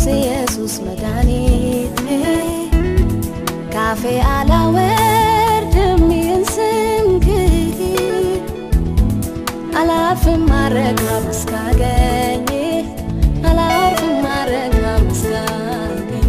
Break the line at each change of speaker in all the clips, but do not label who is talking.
ኢየሱስ መድኃኒቴ ካፌ አላወርድም ይንስምክህ አላፍም ማረካም እስካገኝ አላፍም ማረካም እስካገኝ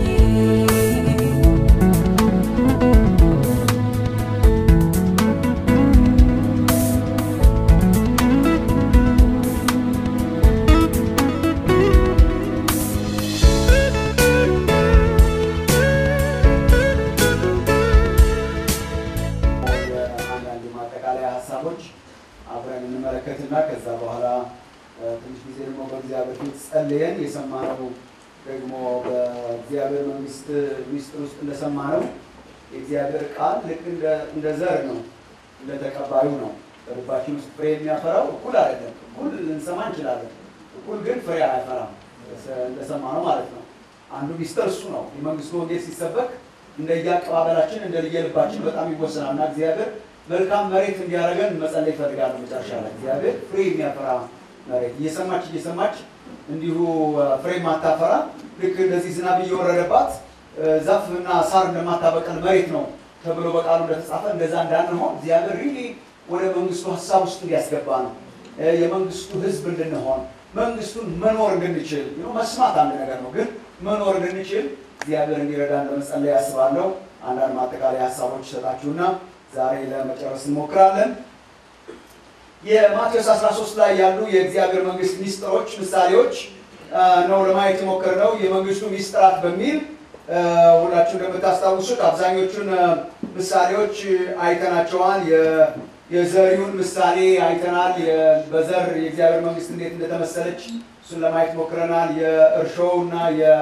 አብረን እንመለከትና ከዛ በኋላ ትንሽ ጊዜ ደግሞ በእግዚአብሔር ፊት ጸልየን የሰማነው ደግሞ በእግዚአብሔር መንግስት ሚስጥር ውስጥ እንደሰማነው የእግዚአብሔር ቃል ልክ እንደ ዘር ነው፣ እንደ ተቀባዩ ነው። በልባችን ውስጥ ፍሬ የሚያፈራው እኩል አይደለም። እኩል ልንሰማ እንችላለን፣ እኩል ግን ፍሬ አያፈራም። እንደሰማነው ማለት ነው። አንዱ ሚስጥር እሱ ነው። የመንግስቱ ወንጌል ሲሰበክ እንደየአቀባበላችን እንደየልባችን በጣም ይወሰናል እና እግዚአብሔር መልካም መሬት እንዲያደርገን መጸለይ ይፈልጋል። መጨረሻ ላይ እግዚአብሔር ፍሬ የሚያፈራ መሬት እየሰማች እንዲሁ ፍሬ ማታፈራ ልክ እንደዚህ ዝናብ እየወረደባት ዛፍና ሳር እንደማታበቀል መሬት ነው ተብሎ በቃሉ እንደተጻፈ እንደዛ እንዳንሆን እግዚአብሔር ሪሊ ወደ መንግስቱ ሐሳብ ውስጥ እንዲያስገባ ነው። የመንግስቱ ህዝብ እንድንሆን መንግስቱን መኖር እንድንችል መስማት አንድ ነገር ነው፣ ግን መኖር እንድንችል እግዚአብሔር እንዲረዳን ለመጸለይ ያስባለሁ። አንዳንድ ማጠቃለያ ሐሳቦች ሰጣችሁና ዛሬ ለመጨረስ እንሞክራለን። የማቴዎስ 13 ላይ ያሉ የእግዚአብሔር መንግስት ሚስጥሮች ምሳሌዎች ነው ለማየት የሞከርነው። የመንግስቱ ሚስጥራት በሚል ሁላችሁ እንደምታስታውሱት አብዛኞቹን ምሳሌዎች አይተናቸዋል። የዘሪውን ምሳሌ አይተናል። በዘር የእግዚአብሔር መንግስት እንዴት እንደተመሰለች እሱን ለማየት ሞክረናል። የእርሾውና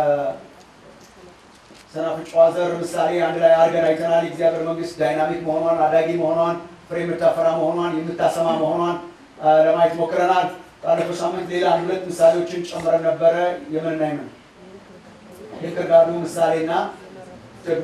ሰናፍጯ ዘር ምሳሌ አንድ ላይ አድርገን አይተናል። የእግዚአብሔር መንግስት ዳይናሚክ መሆኗን፣ አዳጊ መሆኗን፣ ፍሬ የምታፈራ መሆኗን፣ የምታሰማ መሆኗን ለማየት ሞክረናል። ባለፈው ሳምንት ሌላ ሁለት ምሳሌዎችን ጨምረን ነበረ። የምንና የክርዳዱ ምሳሌና ደግሞ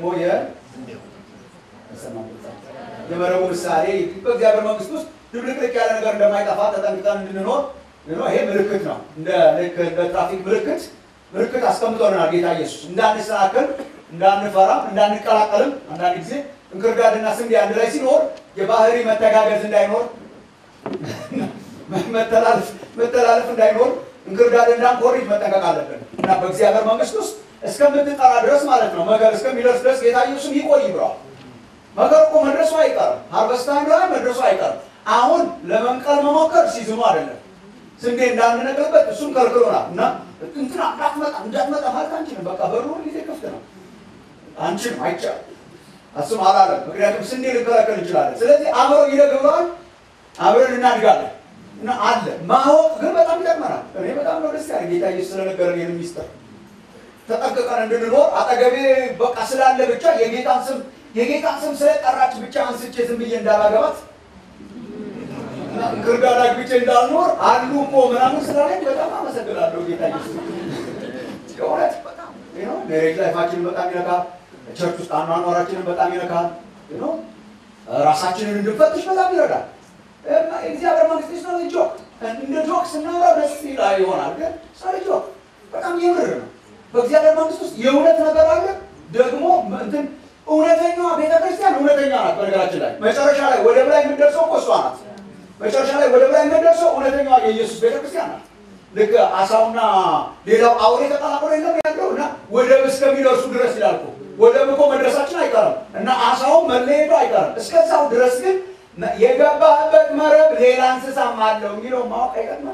የመረቡ ምሳሌ በእግዚአብሔር መንግስት ውስጥ ድብልቅልቅ ያለ ነገር እንደማይጠፋ ተጠንቅቀን እንድንኖር ይሄ ምልክት ነው። እንደ ትራፊክ ምልክት አስቀምጦልናል ጌታ ኢየሱስ እንዳንሰናከል እንዳንፈራም እንዳንቀላቀልም አንዳንድ ጊዜ እንክርዳድና ስንዴ አንድ ላይ ሲኖር የባህሪ መተጋገዝ እንዳይኖር መተላለፍ እንዳይኖር እንክርዳድ እንዳንኮርጅ መጠንቀቅ አለብን እና በእግዚአብሔር መንግስት ውስጥ እስከምትጠራ ድረስ ማለት ነው መከር እስከሚደርስ ድረስ ጌታ ኢየሱስ ይቆይ ብሏል። መከር እኮ መድረሱ አይቀርም። ሃርቨስት ታይም ላይ መድረሱ አይቀርም። አሁን ለመንቀል መሞከር ሲዝኑ አይደለም። ስንዴ እንዳንነቅልበት እሱም ከልክሎናል እና እንትና እንዳትመጣ ማለት አንችልም። በቃ በሩ ጊዜ ክፍት ነው። አንችልም፣ አይቻልም። እሱም አላለም። ምክንያቱም ስንዴ ልንከለከል እንችላለን። ስለዚህ አብረው ይደግመዋል፣ አብረን እናድጋለን እና አለ ማወቅ ግን በጣም ይጠቅመናል። እኔ በጣም ነው ደስ ያለኝ ጌታ ኢየሱስ ስለነገረን ይህን ሚስጥር ተጠንቅቀን እንድንኖር። አጠገቤ በቃ ስላለ ብቻ የጌታን ስም ስለጠራች ብቻ አንስቼ ዝም ብዬ እንዳላገባት እንክርዳድ አግብቼ እንዳልኖር አሉ እኮ ምናምን ስላለኝ በጣም አመሰግናለሁ ጌታ ኢየሱስ። የእውነት በጣም ሜሬጅ ላይፋችንን በጣም ይነካል። ቸርች ውስጥ አኗኗራችንን በጣም ይነካል። ራሳችንን እንድንፈትሽ በጣም ይረዳል። እግዚአብሔር መንግስት ነው ጆክ እንደ ጆክ ስናወራ ደስ ይሆናል፣ ግን ሰው ጆክ በጣም የምር ነው። በእግዚአብሔር መንግስት ውስጥ የእውነት ነገር አለ። ደግሞ እንትን እውነተኛዋ ቤተክርስቲያን እውነተኛ ናት። በነገራችን ላይ መጨረሻ ላይ ወደ ላይ የምትደርሰው እኮ እሷ ናት። መጨረሻ ላይ ወደ ላይ የምትደርሰው እውነተኛዋ የኢየሱስ ቤተክርስቲያን ናት። ልክ አሳውና ሌላው አውሬ ተቀላቅሎ የለም ያለው እና ወደብ እስከሚደርሱ ድረስ ይላል እኮ ወደብ እኮ መድረሳችን አይቀርም እና አሳው መለየቱ አይቀርም። እስከዛው ድረስ ግን የገባህበት መረብ ሌላ እንስሳም አለው የሚለው ማወቅ አይቀርም።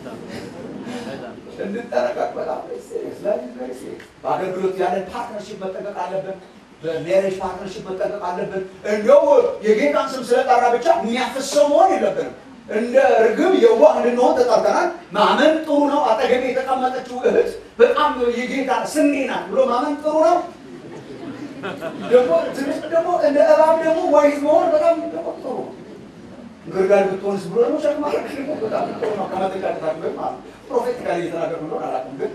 እንድንጠነቀቅ በጣም በአገልግሎት ያለን ፓርትነርሺፕ መጠንቀቅ አለብን። በሜሬጅ ፓርትነርሺፕ መጠንቀቅ አለብን። እንደው የጌታን ስም ስለጠራ ብቻ የሚያፈሰው መሆን የለብንም። እንደ ርግብ የዋህ እንድንሆን ተጠርተናል። ማመን ጥሩ ነው። አጠገቤ የተቀመጠችው እህት በጣም የጌታ ስሜ ናት ብሎ ማመን ጥሩ ነው። ደግሞ እንደ እባብ ደግሞ ዋይዝ መሆን በጣም ጥሩ ነው። እንክርዳድ ብትሆንስ ብሎ ነው ሸክማ በጣም ጥሩ ነው። ከመጠንቀቃችሁ ማለት ፕሮፌቲካሊ እየተናገርኩ እንደሆነ አላውቅም፣ ግን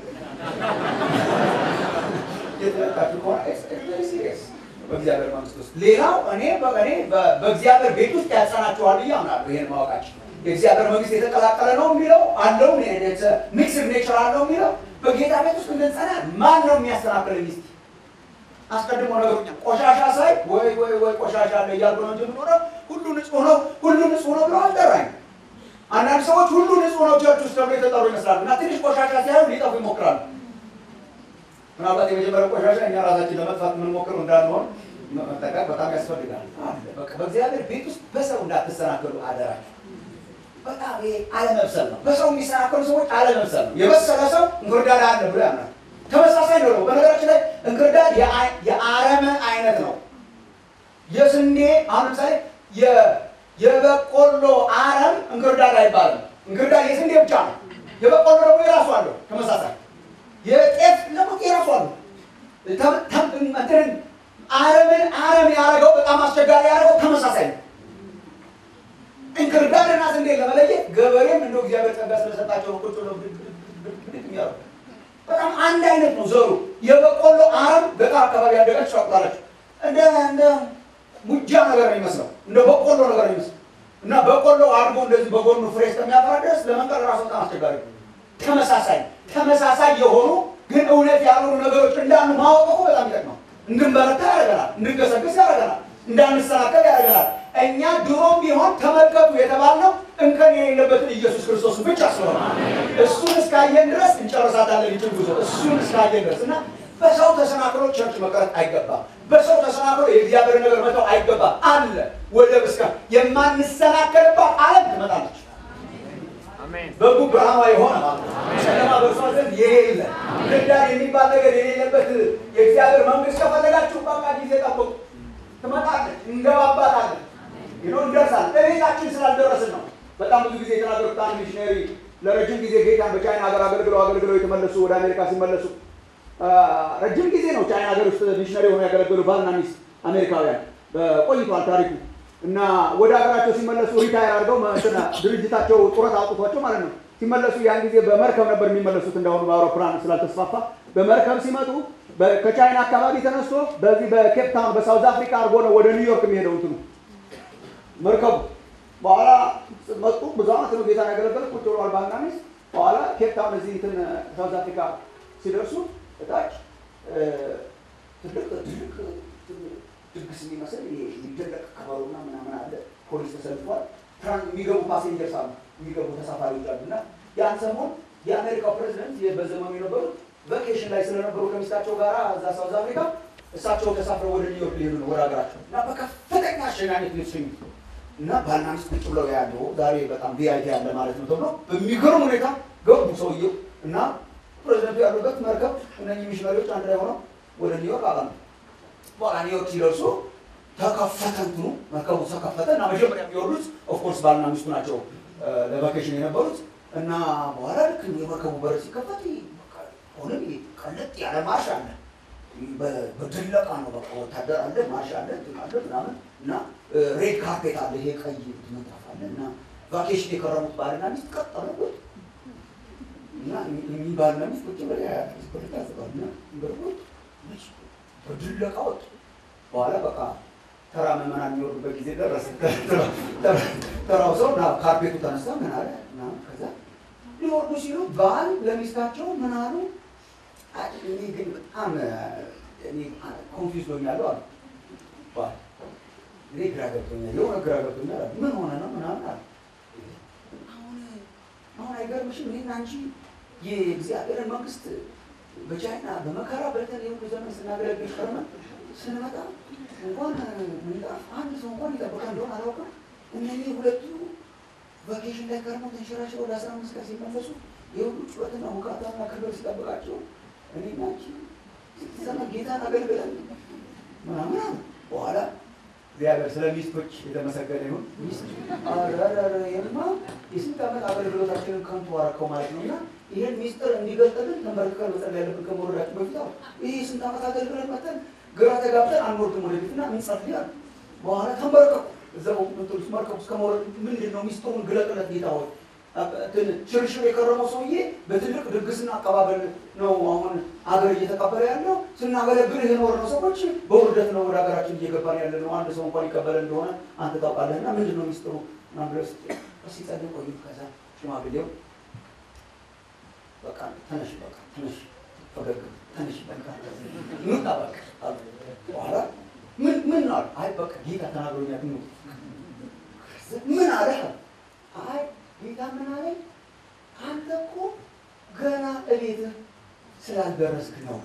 የተጠቃችሁ ከሆነ ሲሪየስ በእግዚአብሔር መንግስት ውስጥ ሌላው እኔ በእግዚአብሔር ቤት ውስጥ ያጸናችኋል ብዬ አምናለሁ። ይሄን ማወቃችን የእግዚአብሔር መንግስት የተቀላቀለ ነው የሚለው አለው፣ ሚክስድ ኔቸር አለው የሚለው በጌታ ቤት ውስጥ እንድንጸና ማን ነው የሚያስተናክለኝ? እስቲ አስቀድሞ ነገሮች ቆሻሻ ሳይ ወይ ቆሻሻ አለ እያልኩ ነው እንጂ የምኖረው ሁሉ ንጹህ ነው ብሎ አልጠራኝ። አንዳንድ ሰዎች ሁሉ ንጹህ ነው ቸርች ውስጥ ተብሎ የተጠሩ ይመስላሉ እና ትንሽ ቆሻሻ ሲያዩ ሊጠፉ ይሞክራሉ። ምናልባት የመጀመሪያው ቆሻሻ እኛ ራሳችን ለመጥፋት የምንሞክረው እንዳንሆን መጠንቀቅ በጣም ያስፈልጋል። በቃ በእግዚአብሔር ቤት ውስጥ በሰው እንዳትሰናከሉ አደራችሁ። በጣም ይሄ አለመብሰል ነው። በሰው የሚሰናከሉ ሰዎች አለመብሰል ነው። የበሰለ ሰው እንክርዳድ አለ ብሎ ያምናል። ተመሳሳይ ነው። በነገራችን ላይ እንክርዳድ የአረም አይነት ነው። የስንዴ አሁን ለምሳሌ የበቆሎ አረም እንክርዳድ አይባልም። እንክርዳድ የስንዴ ብቻ ነው። የበቆሎ ደግሞ የራሱ አለው ተመሳሳይ። የጤፍ ደግሞ የራሱ አለው። አረም ያደረገው በጣም አስቸጋሪ ያደረገው ተመሳሳይ ነው። እንክርዳድና ስንዴ ለመለየት ገበሬም እንደው እግዚአብሔር ጸጋ ስለሰጣቸው ቁጭ ብለው የሚያደርጉ በጣም አንድ አይነት ነው ዘሩ። የበቆሎ አረም በጣም አካባቢ ያደጋች ታውቃላችሁ። እንደ ሙጃ ነገር ነው የሚመስለው፣ እንደ በቆሎ ነገር ነው የሚመስለው እና በቆሎ አድርጎ እንደዚህ በጎኑ ፍሬ እስከሚያፈራ ድረስ ለመንቀል ራሱ በጣም አስቸጋሪ ነው። ተመሳሳይ የሆኑ ግን እውነት ያልሆኑ ነገሮች እንዳሉ ማወቅ እኮ በጣም ይጠቅማል። እንድንበረታ ያደርገናል፣ እንድንገሰግስ ያደርገናል፣ እንዳንሰናከል ያደርገናል። እኛ ድሮም ቢሆን ተመልከቱ የተባልነው እንከን የሌለበትን ኢየሱስ ክርስቶስ ብቻ ስለሆነ እሱን እስካየን ድረስ እንጨርሳታለን። ይችል ጉዞ እሱን እስካየን ድረስ እና በሰው ተሰናክሎ ቸርች መቅረት አይገባም። በሰው ተሰናክሎ የእግዚአብሔር ነገር መተው አይገባም። አለ ወደ ብስካ የማንሰናከልባት ዓለም ትመጣለች። በጉ ብርሃኗ የሆነ ማለት ነው። ጨለማ በእርሷ ዘንድ የሌለ እንክርዳድ የሚባል ነገር የሌለበት የእግዚአብሔር መንግስት ከፈለጋችሁ በቃ ጊዜ ጠብቁ፣ ትመጣለች፣ እንገባባታለን፣ እንደርሳለን። በቤታችን ስላልደረስን ነው። በጣም ብዙ ጊዜ የተናገሩት አንድ ሚሽነሪ ለረጅም ጊዜ ጌታን በቻይና ሀገር አገልግለው የተመለሱ ወደ አሜሪካ ሲመለሱ ረጅም ጊዜ ነው ቻይና ሀገር ውስጥ ሚሽነሪ ሆነው ያገለገሉ ባልና ሚስት አሜሪካውያን ቆይቷል ታሪኩ እና ወደ ሀገራቸው ሲመለሱ ሪታየር አድርገው ድርጅታቸው ጡረታ አውጥቷቸው ማለት ነው ሲመለሱ ያን ጊዜ በመርከብ ነበር የሚመለሱት። እንደሆኑ በአውሮፕላን ስላልተስፋፋ በመርከብ ሲመጡ ከቻይና አካባቢ ተነስቶ በዚህ በኬፕ ታውን በሳውዝ አፍሪካ አድርጎ ነው ወደ ኒውዮርክ የሚሄደው እንትኑ መርከቡ። በኋላ መጡ። ብዙ ዓመት ነው ጌታን ያገለገሉት። ቁጭ ብለዋል ባልና ሚስት። በኋላ ኬፕ ታውን እዚህ እንትን ሳውዝ አፍሪካ ሲደርሱ እታች ትልቅ ድግስ የሚመስል የሚደለቅ ከበሮና ምናምን አለ። ፖሊስ ተሰልፏል። የሚገቡ ፓሴንጀርስ አሉ፣ የሚገቡ ተሳፋሪዎች አሉ። እና ያን ሰሞን የአሜሪካው ፕሬዚደንት በዘመኑ የነበሩት ቫኬሽን ላይ ስለነበሩ ከሚስታቸው ጋር እዛ ሳውዝ አፍሪካ እሳቸው ተሳፍረው ወደ ኒውዮርክ ሊሄዱ ነው ወደ ሀገራቸው እና በከፍተኛ አሸናፊነት ሊሰኙ እና ባልና ሚስት ቁጭ ብለው ያለው ዛሬ በጣም ቪአይፒ ያለ ማለት ነው ተብሎ በሚገርም ሁኔታ ገቡ ሰውየው እና ፕሬዚደንቱ ያሉበት መርከብ እነኚህ ሚሽነሪዎች አንድ ላይ ሆነው ወደ ኒውዮርክ አቀኑ። በኋላ ኒውዮርክ ሲደርሱ ተከፈተ፣ እንትኑ መርከቡ ተከፈተ እና መጀመሪያ የሚወርዱት ኦፍኮርስ ባልና ሚስቱ ናቸው ለቫኬሽን የነበሩት እና በኋላ ልክ የመርከቡ በር ሲከፈት ሆነ ቀለጥ ያለ ማርሽ አለ፣ በድለቃ ነው በቃ ወታደር አለ፣ ማርሽ አለ፣ አለ ምናምን እና ሬድ ካርፔት አለ፣ ይሄ ቀይ ምንጣፍ አለ እና ቫኬሽን የከረሙት ባልና ሚስት ቀጠሉ እና ባልና ሚስት ቁጭ ብለው ያያሉ በድለቃ ወጡ። በኋላ በቃ ተራ ምዕመናን የሚወርዱበት ጊዜ ደረሰ። ተራው ሰው እና ካርፔቱ ተነሳ ምን አለ እና ከዛ ሊወርዱ ሲሉ ባል ለሚስታቸው ምን አሉ? እኔ ግን በጣም ኮንፊውዝ ሆኛለሁ አሉ። ባል እኔ ግራ ገብቶኛል፣ የሆነ ግራ ገብቶኛል አሉ። ምን ሆነ ነው ምናምን አሉ። አሁን አይገርምሽም? እኔና አንቺ የእግዚአብሔርን መንግስት በቻይና በመከራ በልተን የሁሉ ዘመን ስናገለግል ቀርመን ስንመጣ እንኳን አንድ ሰው እንኳን ይጠብቃል እንደሆነ አላውቅም። እነዚህ ሁለቱ ቫኬሽን ላይ ቀርመው ተንሸራሽረው ለ15 ቀን ሲመለሱ የሁሉ ጩኸትና ሁካታና ክብር ሲጠብቃቸው እኔና አንቺ ዘመን ጌታን አገልግለን ምናምን አሉ። በኋላ እግዚአብሔር ስለ ሚስቶች የተመሰገነ ይሁን። ሚስት የማ የስንት ዓመት አገልግሎታችንን ከንቱ አደረከው ማለት ነው እና ይሄን ሚስጥር እንዲገልጥልን ተንበርክከን መጸለይ ያለብን ከመውረዳችን በፊት አሉ። ይህ ስንት ዓመት አገልግለን መጠን ግራ ተጋብተን አንወርድም ወደፊትና እንጸልያለን። በኋላ ተንበረከኩ። እዛው ምንጥሉስ መርከቡ እስከመውረድ ምንድን ነው ሚስጥሩን ግለጥለት ጌታ ሆይ። ሽርሽር የከረመው ሰውዬ በትልቅ ድግስና አቀባበል ነው አሁን አገር እየተቀበለ ያለው። ስናገለግልህ የኖርነው ሰዎች በውርደት ነው ወደ ሀገራችን እየገባን ያለ ነው። አንድ ሰው እንኳን ይቀበለ እንደሆነ አንተ ታውቃለህና ምንድን ነው ሚስጥሩ? ናምብረስ ሲጸልይ ቆዩ። ከዛ ሽማግሌው በቃ ተነሽ ፈገግ ተነሽ በቃ ኑጣ በቃ በኋላ ምን አለ? አይ በቃ ጌታ ተናግሮኛል። ምን አለ? አይ ጌታ ምን አለ? አንተ እኮ ገና እቤትህ ስላልደረስክ ነው።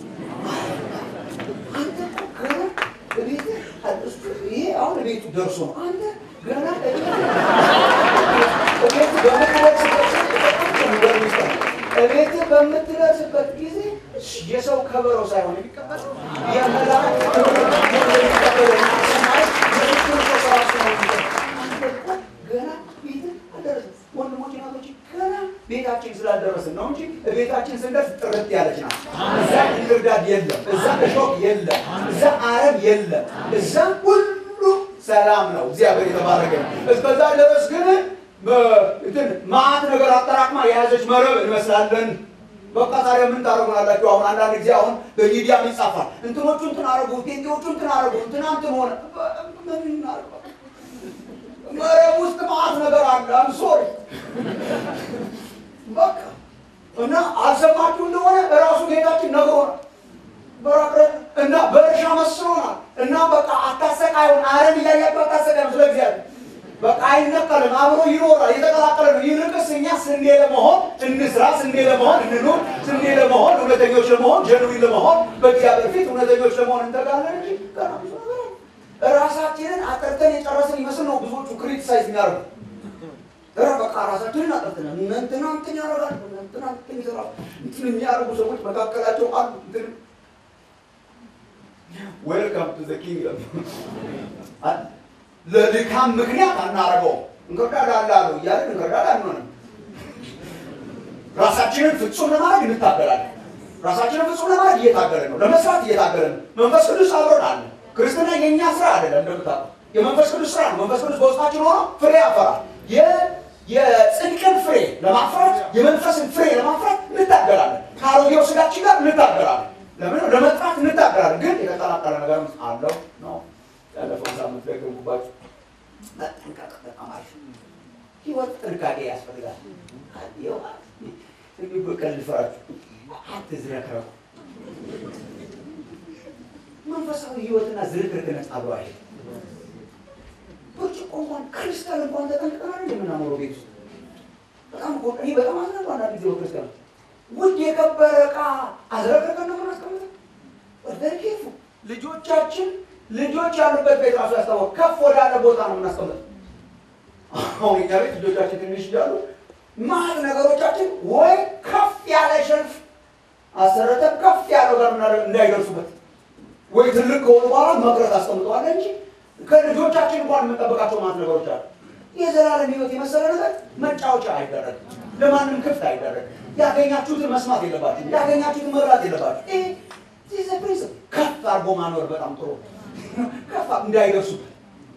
አንተ እኮ ገና እቤትህ ይሄ አሁን እቤቱ ደርሶ ነው። አንተ ገና እቤትህ በምትደርስበት ጊዜ የሰው ከበሮ ሳይሆን የሚቀበል የመላእክት ክብር የሚቀበል ሰማይ የክርስቶስ ራሱ ነው። አንተ እኮ ገና ቤትህ አልደረስም። ወንድሞች ናቶች ገና ቤታችን ስላልደረስን ነው እንጂ ቤታችን ስንደርስ ጥርት ያለች ናት። እዛ እንክርዳድ የለም፣ እዛ እሾክ የለም፣ እዛ አረም የለም፣ እዛ ሁሉ ሰላም ነው። እግዚአብሔር የተባረከ ነው። እስከዛ ድረስ ግን ማዕት ነገር አጠራቅማ የያዘች መረብ እንመስላለን። በቃ ታዲያ ምን ታደርጉናላችሁ? አሁን አንዳንድ ጊዜ አሁን በሚዲያ ይጻፋል። እንትኖቹ እንትን አደረጉ፣ ቴንቴዎቹ እንትን አደረጉ፣ እንትን ሆነ። ምን እናደርግ? መረብ ውስጥ ማዕት ነገር አለ። አም ሶሪ በቃ እና አልሰማችሁ እንደሆነ እራሱ ጌታችን ነግሮናል። በራቅረን እና በእርሻ መስሎናል። እና በቃ አታሰቃዩን፣ አረም እያያችሁ አታሰቃዩን። ስለ እግዚአብሔር በቃ አይነቀልም፣ አብሮ ይኖራል፣ የተቀላቀለ ነው። ይልቅስ እኛ ስንዴ ለመሆን እንስራ፣ ስንዴ ለመሆን እንኑር፣ ስንዴ ለመሆን እውነተኞች ለመሆን ጀንዊን ለመሆን በእግዚአብሔር ፊት እውነተኞች ለመሆን እንተጋለን እንጂ ገና ብዙ ነገር ራሳችንን አጠርተን የጨረስን ይመስል ነው ብዙዎቹ ክሪቲሳይዝ የሚያደርጉ። በቃ ራሳችንን አጠርተን እንትና እንትን ያደርጋል፣ እንትና እንትን ይሰራል፣ እንትን የሚያደርጉ ሰዎች መካከላቸው አሉ። እንትን ዌልካም ቱ ዘ ኪንግደም ለድካም ምክንያት አናረገውም። እንክርዳድ አለ እያለን እንክርዳድ አንሆንም። ራሳችንን ፍጹም ለማድረግ እንታገላለን። ራሳችንን ፍጹም ለማድረግ እየታገለን ነው፣ ለመስራት እየታገለን ነው። መንፈስ ቅዱስ አብሮን አለ። ክርስትና የኛ ስራ አይደለም፣ እንደምታውቁት የመንፈስ ቅዱስ ስራ ነው። መንፈስ ቅዱስ በውስጣችን ሆኖ ፍሬ ያፈራል። የጽድቅን ፍሬ ለማፍራት የመንፈስን ፍሬ ለማፍራት እንታገላለን። ከአሮጌው ስጋችን ጋር እንታገላለን። ለምን ለመጥራት እንታገላለን። ግን የተቀላቀለ ነገር አለው ነው። ያለፈው ሳምንት ደግሞባችሁ መጠንቀቅ በጣም አሪፍ ህይወት ጥንቃቄ ያስፈልጋል። እንዲሁ በቀል ፍራችሁ አትዝረክረኩ። መንፈሳዊ ህይወትና ዝርክርክነት አብሮ አይሄድም። ብርጭቆ እንኳን ክሪስታል እንኳን ተጠንቅቀናል እንደምናኖረው ቤት ውስጥ በጣም እኔ በጣም አዝናለሁ። አንዳንድ ጊዜ ክርስቲያን ውድ የከበረ ዕቃ አዝረክርከን ነው የምናስቀምጠው። ወደርኬፉ ልጆች ያሉበት ቤት ራሱ ያስታወቅ ከፍ ወዳለ ቦታ ነው የምናስቀምጠው። አሁን እኛ ቤት ልጆቻችን ትንሽ እያሉ ማት ነገሮቻችን ወይ ከፍ ያለ ሸልፍ አሰረተን ከፍ ያለው ጋር እንዳይደርሱበት ወይ ትልቅ ከሆኑ በኋላ መቅረት አስቀምጠዋል እንጂ ከልጆቻችን እንኳን የምንጠብቃቸው ማለት ነገሮች አሉ። የዘላለም ህይወት የመሰለ ነገር መጫወቻ አይደረግም፣ ለማንም ክፍት አይደረግም። ያገኛችሁትን መስማት የለባችሁም፣ ያገኛችሁትን መብላት የለባችሁም። ይሄ ፕሪንሲፕል ከፍ አድርጎ ማኖር በጣም ጥሩ ከፍ እንዳይደርሱበት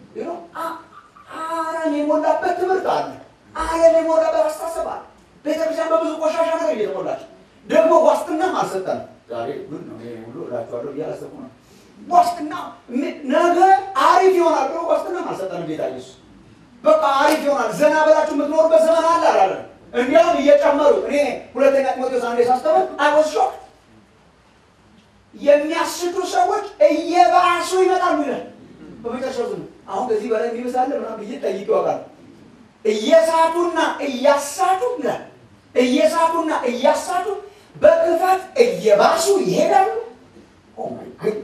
አረም የሞላበት ትምህርት አለ፣ አረም የሞላበት አስተሳሰብ አለ። ቤተክርስቲያን በብዙ ቆሻሻ ነገር እየተሞላች ደግሞ ዋስትናም አልሰጠንም። ዛሬ ግን ነው ይሄ ሁሉ እላችኋለሁ እያላሰብኩ ነው። ዋስትና ነገ አሪፍ ይሆናል ብሎ ዋስትናም አልሰጠንም ጌታ ኢየሱስ። በቃ አሪፍ ይሆናል ዘና ብላችሁ የምትኖርበት ዘመን አለ አላለም። እንዲያውም እየጨመሩ እኔ ሁለተኛ ጢሞቴዎስ 1 ሳስተምር አይወስ ሾክ የሚያስቱ ሰዎች እየባሱ ይመጣሉ ይላል። በመጨረሻው ዘመን አሁን ከዚህ በላይ የሚበዛለ ምናምን ብዬ ጠይቄ ያውቃል። እየሳቱና እያሳቱ ይላል። እየሳቱና እያሳቱ በክፋት እየባሱ ይሄዳሉ። ኦ ማይ ጉድ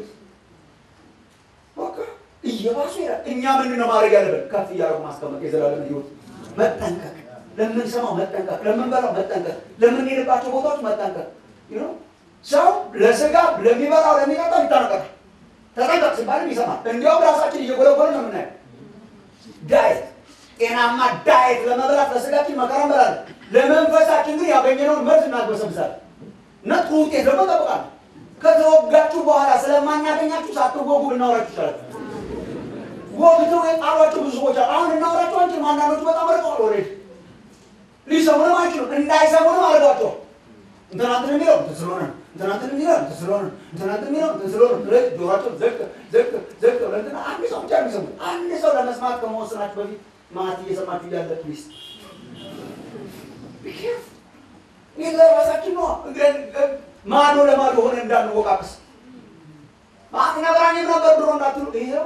በቃ እየባሱ ይሄዳሉ። እኛ ምንድነው ማድረግ ያለብን? ከፍ እያደረጉ ማስቀመጥ፣ የዘላለም ህይወት መጠንቀቅ፣ ለምንሰማው መጠንቀቅ፣ ለምንበላው መጠንቀቅ፣ ለምንሄድባቸው ቦታዎች መጠንቀቅ። ሰው ለስጋ ለሚበላው ለሚጠጣው ይጠነቀቃል። ተጠንቀቅ ሲባልም ይሰማል። እንዲያውም ራሳችን እየጎለጎለ ነው የምናየው። ዳይት ጤናማ ዳይት ለመብላት ለስጋችን መከራ እንበላለን። ለመንፈሳችን ግን ያገኘነውን መርዝ እናግበሰብሳለን እና ጥሩ ውጤት ደግሞ እንጠብቃለን። ከተወጋችሁ በኋላ ስለማናገኛችሁ ሳትወጉ ብናወራችሁ ይቻላል። ወግተው የጣሏቸው ብዙ ሰዎች አሁን እናወራቸው አንችልም። አንዳንዶቹ በጣም ርቀዋል። ኦልሬዲ ሊሰሙንም አይችሉም። እንዳይሰሙንም አድርጓቸው እንትናንትን የሚለው እንትን ስለሆነ እንትናንትን የሚለው እንትን ስለሆነ እንትናንትን የሚለው እንትን ስለሆነ ጆሯቸው ዘቅ ብለንትና አንድ ሰው ብቻ የሚሰሙ አንድ ሰው ለመስማት ከመወሰናችሁ በፊት ማት እየሰማችሁ እያለ ፕሊስ ይሄ ራሳችን ነው ማዶ ለማዶ ሆነ እንዳንወቃቅስ ማጥናብራኝ ነበር ድሮ እንዳትሉ ይሄው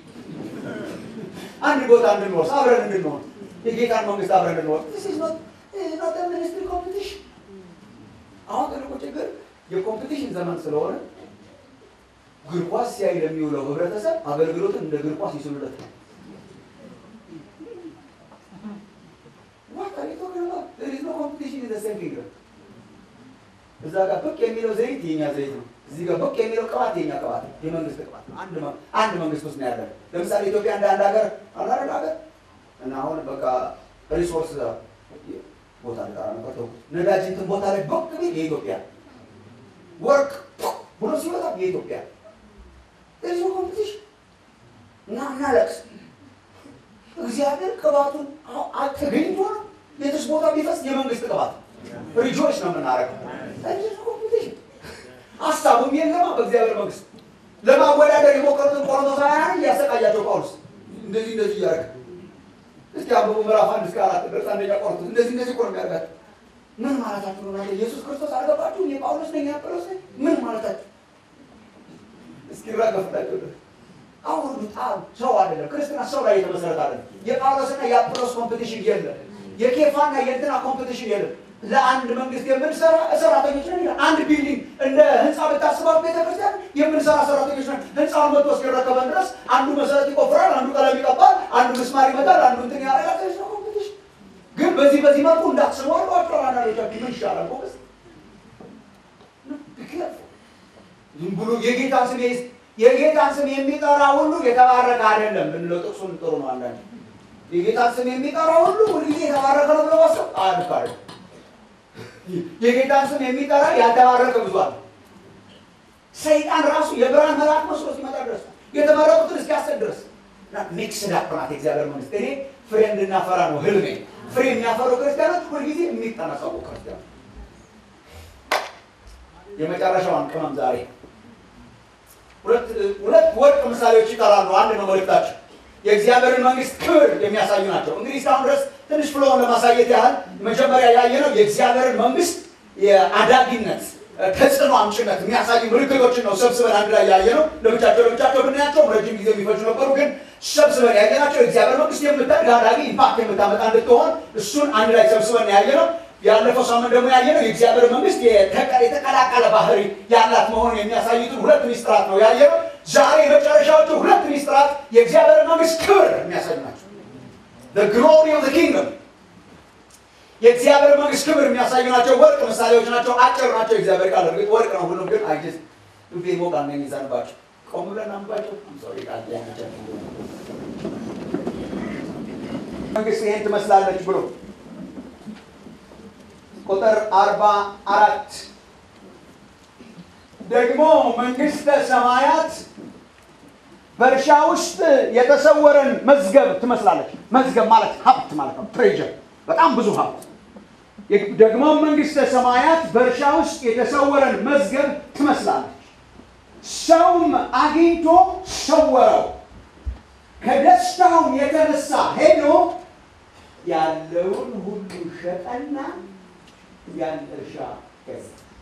አንድ ቦታ እንድንወርስ አብረን እንድንሆን የጌታን መንግስት አብረን እንድንወርስ this is not a ministry competition አሁን ትልቁ ችግር የኮምፒቲሽን ዘመን ስለሆነ እግር ኳስ ሲያይ ለሚውለው ህብረተሰብ አገልግሎትን እንደ እግር ኳስ ይስሉለት what are you talking about there is no competition in the same thing እዛ ጋር ብቅ የሚለው ዘይት የኛ ዘይት ነው እዚህ ጋር ብቅ የሚለው ቅባት የኛ ቅባት የመንግስት ቅባት አንድ መንግስት ውስጥ ነው ያለው ለምሳሌ ኢትዮጵያ እንደ አንድ ሀገር አላረጋገር እና አሁን በቃ ሪሶርስ ቦታ ላይ ነው ነዳጅ እንትን ቦታ ላይ ብቅ ቢል የኢትዮጵያ ወርቅ ብሎ ሲወጣ የኢትዮጵያ there is no competition እና ለክስ እግዚአብሔር ቅባቱን አትገኝቶ ነው የትስ ቦታ ቢፈስ የመንግስት ቅባት ሪጆይስ ነው የምናደርገው there is no competition ሐሳቡም የለማ በእግዚአብሔር መንግስት ለማወዳደር የሞከሩትን ቆሮንቶሳውያን ያሰቃያቸው ጳውሎስ እንደዚህ ያደርግ እስቲ አብቡ ምዕራፍ 1 እስከ 4 ድረስ አንደኛ ቆሮንቶስ እንደዚህ ቆሮ የሚያደርጋት ምን ማለታችሁ ነው ማለት ኢየሱስ ክርስቶስ አልገባችሁ የጳውሎስ ነኝ ያጵሎስ ነኝ ምን ማለታችሁ እስኪ ራገፍታችሁ አሁን ሰው አይደለም ክርስትና ሰው ላይ የተመሰረተ አይደለም የጳውሎስና የአጵሎስ ኮምፒቲሽን የለም የኬፋና የእንትና ኮምፒቲሽን የለም ለአንድ መንግስት የምንሰራ ሰራተኞች ነን አንድ ቢልዲንግ እንደ ህንጻ በታስባው ቤተክርስቲያን የምንሰራ ሰራተኞች ነን ህንጻውን መጥቶ እስኪረከበን ድረስ አንዱ መሰረት ይቆፍራል አንዱ ቀለም ይቀባል አንዱ ምስማር ይመታል አንዱ እንትን ያደርጋል ነው ኮምፒቲሽን ግን በዚህ መልኩ እንዳትስቡ አጥራና ለታችሁ ምን ይሻላል ወቅስ ዝም ብሎ የጌታን ስም የሚጠራ ሁሉ የተባረከ አይደለም ብንለው ጥቅሱን ጥሩ ነው አንዳንዴ የጌታን ስም የሚጠራ ሁሉ ሁልጊዜ የተባረከ ነው ብለው ወሰው አይደል የጌታን ስም የሚጠራ ያልተባረከ ብዙ አለ ሰይጣን ራሱ የብርሃን መልአክ መስሎ ሲመጣ ድረስ የተመረጡትን እስኪያሰድ ድረስ እና ሚክስ ዳፕራት እግዚአብሔር መንግስት እኔ ፍሬ እንድናፈራ ነው ህልሜ ፍሬ የሚያፈሩ ክርስቲያኖች ሁልጊዜ የሚጠናቀቁ ክርስቲያኖች የመጨረሻውን ቅመም ዛሬ ሁለት ወርቅ ምሳሌዎች ይቀራሉ አንድ ነው መልእክታቸው የእግዚአብሔርን መንግስት ክብር የሚያሳዩ ናቸው እንግዲህ እስካሁን ድረስ ትንሽ ፍሎውን ለማሳየት ያህል መጀመሪያ ያየነው የእግዚአብሔርን መንግስት የአዳጊነት ተጽዕኖ አምጪነት የሚያሳዩ ምልክቶችን ነው ሰብስበን አንድ ላይ ያየነው ለብቻቸው ብናያቸው ረጅም ጊዜ የሚፈጁ ነበሩ ግን ሰብስበን ያየናቸው የእግዚአብሔር መንግስት የምታዳጊ ኢምፓክት የምታመጣ እንድትሆን እሱን አንድ ላይ ሰብስበን ያየነው ያለፈው ሳምንት ደግሞ ያየነው የእግዚአብሔር መንግስት የተቀላቀለ ባህሪ ያላት መሆኑን የሚያሳዩትን ሁለት ሚስጥራት ነው ያየነው ዛሬ የመጨረሻዎቹ ሁለት ሚስጥራት የእግዚአብሔር መንግስት ክብር የሚያሳዩ ናቸው the glory of the kingdom የእግዚአብሔር መንግስት ክብር የሚያሳዩ ናቸው ወርቅ ምሳሌዎች ናቸው አጭር ናቸው እግዚአብሔር ቃል እርግጥ ወርቅ ነው ሁሉም ግን አይ ጀስት ዱ ቢ ሞር than anything ቆም ብለን አንባቸው sorry ቃል ያንቻል መንግስት ይሄን ትመስላለች ብሎ ቁጥር 44 ደግሞ መንግስተ ሰማያት በእርሻ ውስጥ የተሰወረን መዝገብ ትመስላለች መዝገብ ማለት ሀብት ማለት ነው ትሬጀር በጣም ብዙ ሀብት ደግሞ መንግስተ ሰማያት በእርሻ ውስጥ የተሰወረን መዝገብ ትመስላለች ሰውም አግኝቶ ሰወረው ከደስታውም የተነሳ ሄዶ ያለውን ሁሉ ሸጠና ያን እርሻ ገዛ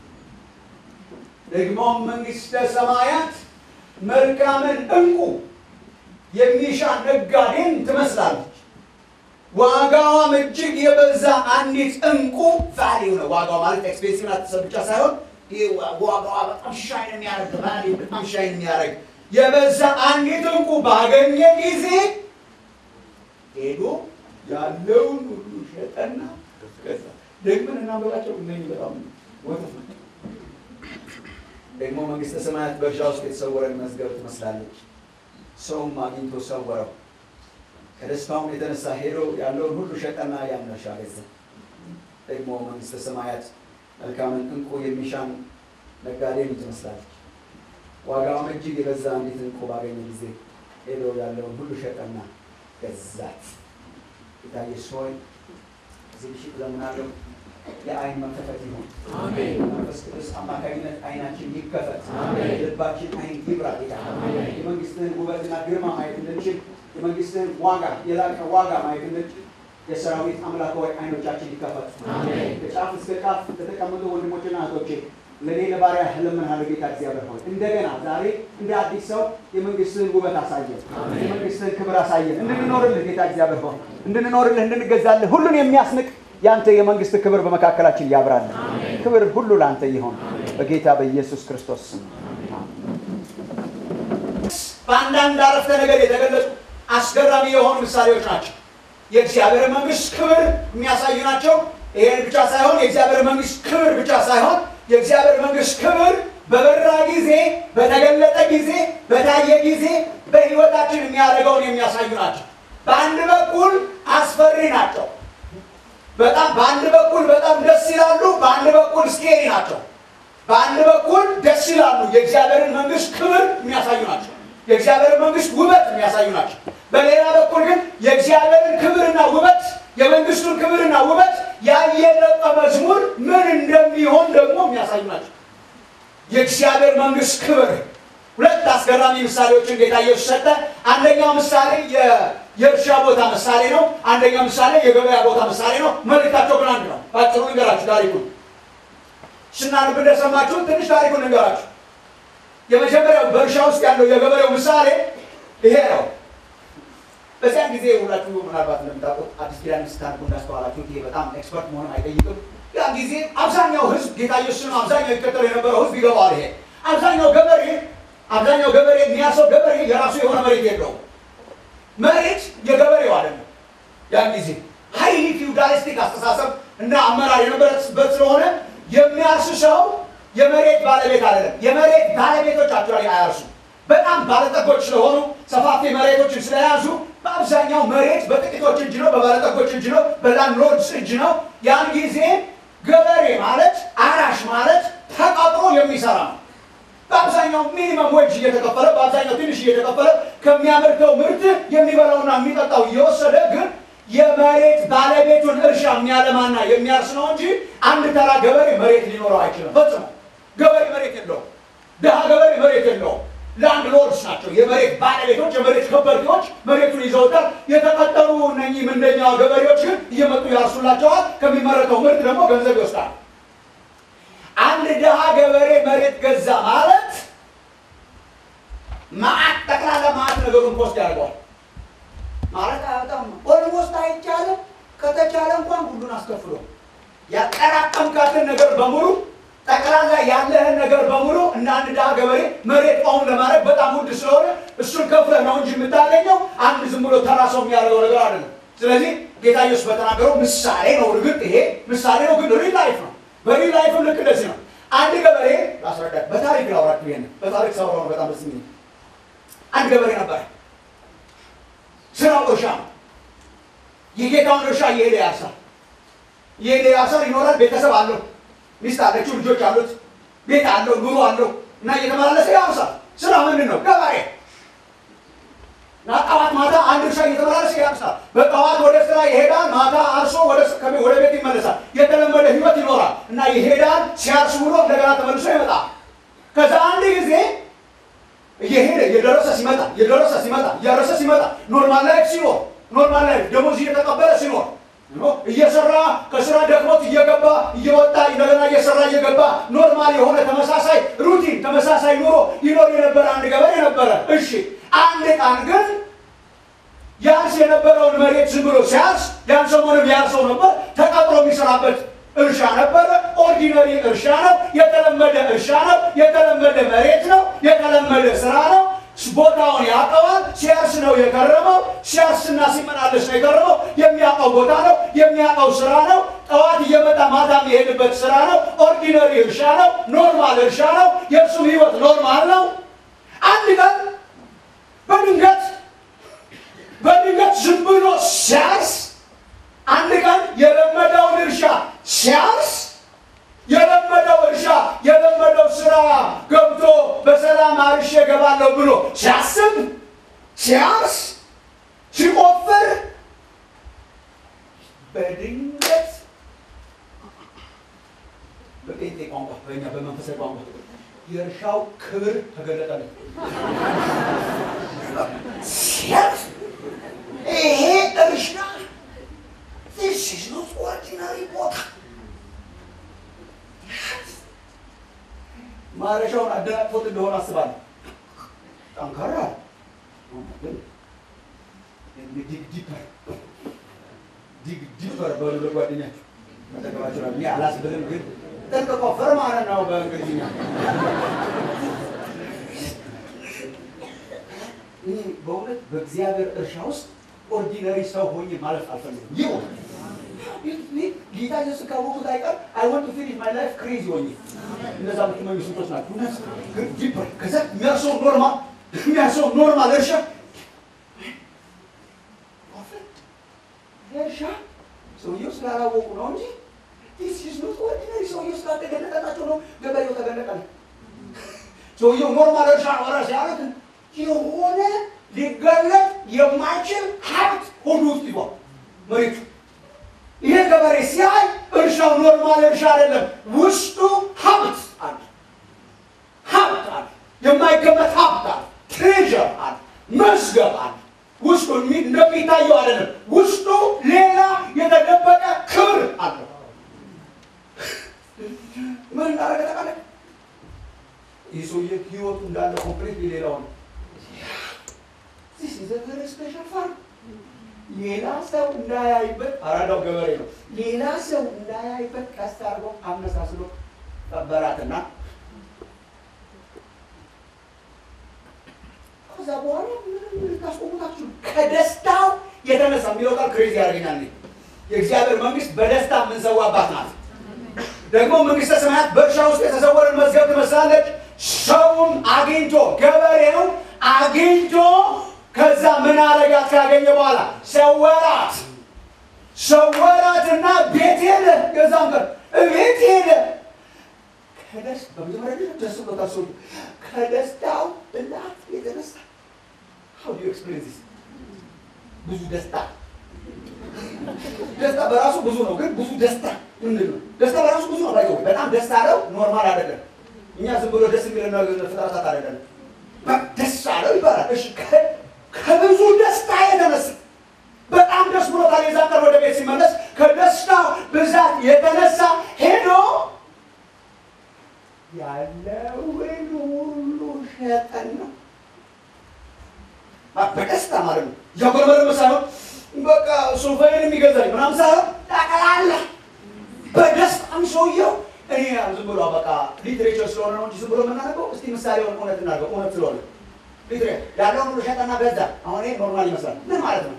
ደግሞ መንግስተ ሰማያት መልካምን እንቁ የሚሻ ነጋዴን ትመስላለች ዋጋዋም እጅግ የበዛ አንዲት እንቁ ቫልዩ ነው ዋጋው ማለት ኤክስፔንሲቭ ናት ብቻ ሳይሆን ዋጋዋ በጣም ሻይን የሚያደርግ ቫልዩ በጣም ሻይን የሚያደርግ የበዛ አንዲት እንቁ ባገኘ ጊዜ ሄዶ ያለውን ሁሉ ሸጠና ገዛ ደግመን እናንብባቸው እነኚህ በጣም ወተት ደግሞ መንግስተ ሰማያት በእርሻ ውስጥ የተሰወረን መዝገብ ትመስላለች ሰውም አግኝቶ ሰወረው ከደስታውም የተነሳ ሄዶ ያለውን ሁሉ ሸጠና ያን እርሻ ገዛ ደግሞ መንግስተ ሰማያት መልካምን እንቁ የሚሻን ነጋዴን ትመስላለች ዋጋውም እጅግ የበዛ አንዲት እንቁ ባገኘ ጊዜ ሄዶ ያለውን ሁሉ ሸጠና ገዛት ጌታ ኢየሱስ ሆይ እዚህ ብቻ ለምናለው የአይን መከፈት ይሁን አሜን መንፈስ ቅዱስ አማካኝነት አይናችን ይከፈት አሜን ልባችን አይን ይብራ ጌታ አሜን የመንግስትህን ውበትና ግርማ ማየት እንድንችል የመንግስትህን ዋጋ የላቀ ዋጋ ማየት እንድንችል የሰራዊት አምላክ ሆይ አይኖቻችን ይከፈቱ። አሜን። ከጫፍ እስከ ጫፍ ተቀምጡ ወንድሞችና እህቶቼ ለኔ ለባሪያ ለምንሃል ጌታ እግዚአብሔር ሆይ እንደገና ዛሬ እንደ አዲስ ሰው የመንግስትህን ውበት አሳየን፣ የመንግስትህን ክብር አሳየን። እንድንኖርልህ ጌታ እግዚአብሔር ሆይ እንድንኖርልህ እንድንገዛልህ ሁሉን የሚያስንቅ ያንተ የመንግስት ክብር በመካከላችን ያብራል። ክብር ሁሉ ላንተ ይሁን በጌታ በኢየሱስ ክርስቶስ ስም። በአንዳንድ አረፍተ ነገር የተገለጹ አስገራሚ የሆኑ ምሳሌዎች ናቸው። የእግዚአብሔር መንግስት ክብር የሚያሳዩ ናቸው። ይሄን ብቻ ሳይሆን የእግዚአብሔር መንግስት ክብር ብቻ ሳይሆን የእግዚአብሔር መንግስት ክብር በበራ ጊዜ፣ በተገለጠ ጊዜ፣ በታየ ጊዜ በህይወታችን የሚያደርገውን የሚያሳዩ ናቸው። በአንድ በኩል አስፈሪ ናቸው። በአንድ በኩል በጣም ደስ ይላሉ፣ በአንድ በኩል ስኬሪ ናቸው። በአንድ በኩል ደስ ይላሉ፣ የእግዚአብሔርን መንግስት ክብር የሚያሳዩ ናቸው። የእግዚአብሔርን መንግስት ውበት የሚያሳዩ ናቸው። በሌላ በኩል ግን የእግዚአብሔርን ክብርና ውበት የመንግስቱን ክብርና ውበት ያየ ደቀ መዝሙር ምን እንደሚሆን ደግሞ የሚያሳዩ ናቸው። የእግዚአብሔር መንግስት ክብር ሁለት አስገራሚ ምሳሌዎችን ጌታ ኢየሱስ ሰጠ። አንደኛው ምሳሌ የእርሻ ቦታ ምሳሌ ነው። አንደኛው ምሳሌ የገበያ ቦታ ምሳሌ ነው። መልእክታቸው ግን አንድ ነው። ባጭሩ ልንገራችሁ ታሪኩን። ስናነብ እንደሰማችሁ ትንሽ ታሪኩን ልንገራችሁ። የመጀመሪያው በእርሻ ውስጥ ያለው የገበሬው ምሳሌ ይሄ ነው። በዚያን ጊዜ ሁላችሁ ምናልባት እንደምታውቁት አዲስ ኪዳን ስታነቡ እንዳስተዋላችሁት ይሄ በጣም ኤክስፐርት መሆኑን አይጠይቅም። ያን ጊዜ አብዛኛው ህዝብ ጌታ ኢየሱስን አብዛኛው ይከተል የነበረው ህዝብ ይገባል። ይሄ አብዛኛው ገበሬ የሚያርሰው ገበሬ የራሱ የሆነ መሬት የለውም። መሬት የገበሬው አይደለም። ያን ጊዜ ሃይሊ ፊውዳሊስቲክ አስተሳሰብ እና አመራር የነበረበት ስለሆነ የሚያርስ ሰው የመሬት ባለቤት አይደለም። የመሬት ባለቤቶች አክቹዋሊ አያርሱ። በጣም ባለጠጎች ስለሆኑ ሰፋፊ መሬቶችን ስለያዙ በአብዛኛው መሬት በጥቂቶች እጅ ነው፣ በባለጠጎች እጅ ነው፣ በላንድሎርድስ እጅ ነው። ያን ጊዜ ገበሬ ማለት አራሽ ማለት ተቀጥሮ የሚሰራ ነው። በአብዛኛው ሚኒመም ዌጅ እየተከፈለ በአብዛኛው ትንሽ እየተከፈለ ከሚያመርተው ምርት የሚበላውና የሚጠጣው እየወሰደ ግን የመሬት ባለቤቱን እርሻ የሚያለማና የሚያርስ ነው እንጂ አንድ ተራ ገበሬ መሬት ሊኖረው አይችልም። ፈጽሞ ገበሬ መሬት የለውም። ድሃ ገበሬ መሬት የለውም። ላንድሎርድስ ናቸው የመሬት ባለቤቶች፣ የመሬት ከበርቴዎች መሬቱን ይዘውታል። የተቀጠሩ እነኚህ ምንደኛ ገበሬዎች ግን እየመጡ ያርሱላቸዋል። ከሚመረተው ምርት ደግሞ ገንዘብ ይወስዳል። አንድ ድሃ ገበሬ መሬት ገዛ ማለት ማዕት ጠቅላላ ማዕት ነገሩን ኮስት ያደርገዋል ማለት በጣም ኦልሞስት አይቻልም። ከተቻለ እንኳን ሁሉን አስከፍሎ ያጠራቀምካትን ነገር በሙሉ ጠቅላላ ያለህን ነገር በሙሉ እና አንድ ድሃ ገበሬ መሬት ኦውን ለማድረግ በጣም ውድ ስለሆነ እሱን ከፍለህ ነው እንጂ የምታገኘው አንድ ዝም ብሎ ተራ ሰው የሚያደርገው ነገር አይደለም። ስለዚህ ጌታ ኢየሱስ በተናገረው ምሳሌ ነው። እርግጥ ይሄ ምሳሌ ነው፣ ግን ሪል ላይፍ ነው። በሪል ላይፍም ልክ እንደዚህ ነው። አንድ ገበሬ ላስረዳት፣ በታሪክ ላውራችሁ። ይሄን በታሪክ ሳወራው ነው በጣም ደስ የሚል። አንድ ገበሬ ነበር። ስራው እርሻ ነው። የጌታውን እርሻ እየሄደ ያርሳል። ይኖራል። ቤተሰብ አለው፣ ሚስት አለችው፣ ልጆች አሉት፣ ቤት አለው፣ ኑሮ አለው እና እየተመላለሰ ያርሳል። ስራ ምንድን ነው? ገበሬ እና ጠዋት ማታ አንድ እርሻ እየተመላለሰ ያርሳል። በጠዋት ወደ ስራ ይሄዳል፣ ማታ አርሶ ወደ ቤት ይመለሳል። የተለመደ ህይወት ይኖራል እና ይሄዳል። ሲያርስ ውሎ እንደገና ተመልሶ ይመጣል። ከዛ አንድ ጊዜ እየሄደ እያረሰ ሲመጣ ኖርማል ላይፍ ሲኖር ደሞዝ እየተቀበለ ሲኖር እየሰራ ከስራ ደክሞት እየገባ እየወጣ እንደገና እየሰራ እየገባ ኖርማል የሆነ ተመሳሳይ ሩቲን ተመሳሳይ ኑሮ ይኖር የነበረ አንድ ገበሬ ነበረ። እሺ አንድ ቀን ግን ያርስ የነበረውን መሬት ዝም ብሎ ሲያርስ ያን ሰሞኑን ያርሰው ነበር። ተቀጥሮ የሚሰራበት እርሻ ነበረ። ኦርዲነሪ እርሻ ነው። የተለመደ እርሻ ነው። የተለመደ መሬት ነው። የተለመደ ስራ ነው። ቦታውን ያውቀዋል። ሲያርስ ነው የከረመው። ሲያርስና ሲመላለስ ነው የከረመው። የሚያውቀው ቦታ ነው። የሚያውቀው ስራ ነው። ጠዋት እየመጣ ማታ የሚሄድበት ስራ ነው። ኦርዲነሪ እርሻ ነው። ኖርማል እርሻ ነው። የእሱ ህይወት ኖርማል ነው። አንድ ቀን በድንገት ዝም ብሎ ሲያርስ አንድ ቀን የለመደውን እርሻ ሲያርስ የለመደው ስራ ገብቶ በሰላም አርሼ እገባለሁ ብሎ ሲያስብ ሲያርስ ሲቆፍር በድንገት በጴንጤ ቋንቋ በእኛ በመንፈሳዊ ቋንቋ የእርሻው ክብር ተገለጠለት። ሲያርስ ይሄ እርሻ ማረሻውን አደናቅፎት እንደሆነ አስባለሁ። ጠንካራ ዲግ ዲፐር በሉ ለጓደኛችሁ ተጠቅማችሁ ነው። እኔ አላስብልም ግን ጠንቅቆ ፈርማነ ነው በእንግሊዝኛ። እኔ በእውነት በእግዚአብሔር እርሻ ውስጥ ኦርዲነሪ ሰው ሆኜ ማለፍ አልፈልግም። ይሁን ጌታ ኢየሱስ ካወቁት አይቀር I want to finish my life crazy ሆኜ እንደዛ ምትመኙ ስንቶች ናቸው? ግን ዲፐር ከዛ የሚያርሰው ኖርማል እርሻ እርሻ ሰውየው ስላላወቁ ነው እንጂ this is not ordinary። ሰውየው ስላልተገለጠላቸው ነው ገበሬው ተገለጠለ። ሰውየው ኖርማል እርሻ ወራሽ ያሉት የሆነ ሊገለጥ የማይችል ሀብት ሁሉ ውስጥ ይጓል መሬቱ። ይሄ ገበሬ ሲያይ እርሻው ኖርማል እርሻ አይደለም፣ ውስጡ ሀብት አለ። ሀብት አለ፣ የማይገመት ሀብት አለ፣ ትሬዠር አለ፣ መዝገብ አለ። ውስጡ እንደሚታየው አይደለም፣ ውስጡ ሌላ የተደበቀ ክብር አለ። ምን እንዳደረገ ታውቃለህ? ይህ ሰውዬ ህይወቱ እንዳለ ኮምፕሊት ሌላው ነው። This is a very special farm። ሌላ ሰው እንዳያይበት አራዳው ገበሬ ነው። ሌላ ሰው እንዳያይበት ቀስ አድርጎ አመሳስሎ ቀበራትና ከዛ በኋላ ምንም ልታስቆሙታችሁ ከደስታው የተነሳ የሚለው ቃል ክሬዚ ያደርገኛል። የእግዚአብሔር መንግስት በደስታ የምንሰዋባት ናት። ደግሞ መንግስተ ሰማያት በእርሻ ውስጥ የተሰወረን መዝገብ ትመስላለች። ሰውም አግኝቶ ገበሬው አግኝቶ ከዛ ምን አረጋት? ካገኘ በኋላ ሰወራትና ቤት ሄደ። የዛም ቀን ቤት ሄደ። በመጀመሪያ ደስ ብሎታል ሰው ከደስታው ብላት የተነሳ how do you explain this? ብዙ ደስታ በራሱ ብዙ ነው፣ ግን ብዙ ደስታ ምንድን ነው? ደስታ በራሱ ብዙ ነው። ባይዘው በጣም ደስታ ነው። ኖርማል አይደለም። እኛ ዝም ብሎ ደስ የሚለን ፍጥረታት አይደለም። ደስ አለው ይባላል። እሺ ከብዙ ደስታ የተነሳ በጣም ደስ ብሎታል። የዛን ቀን ወደ ቤት ሲመለስ ከደስታው ብዛት የተነሳ ሄዶ ያለውን ሁሉ ሸጠና በደስታ ማለት ነው። ያጎረመረመ ሳይሆን በቃ ሶፋዬን የሚገዛኝ ምናምን ሳይሆን ጠቅላላ በደስታም ሰውየው እኔ ዝም ብሎ በቃ ሊትሬቸር ስለሆነ ነው እንጂ ዝም ብሎ የምናደርገው እስቲ ምሳሌውን እውነት እናድርገው። እውነት ስለሆነ ሊትሬቸር ያለውን ሁሉ ሸጠና ገዛ። አሁን ይሄ ኖርማል ይመስላል። ምን ማለት ነው?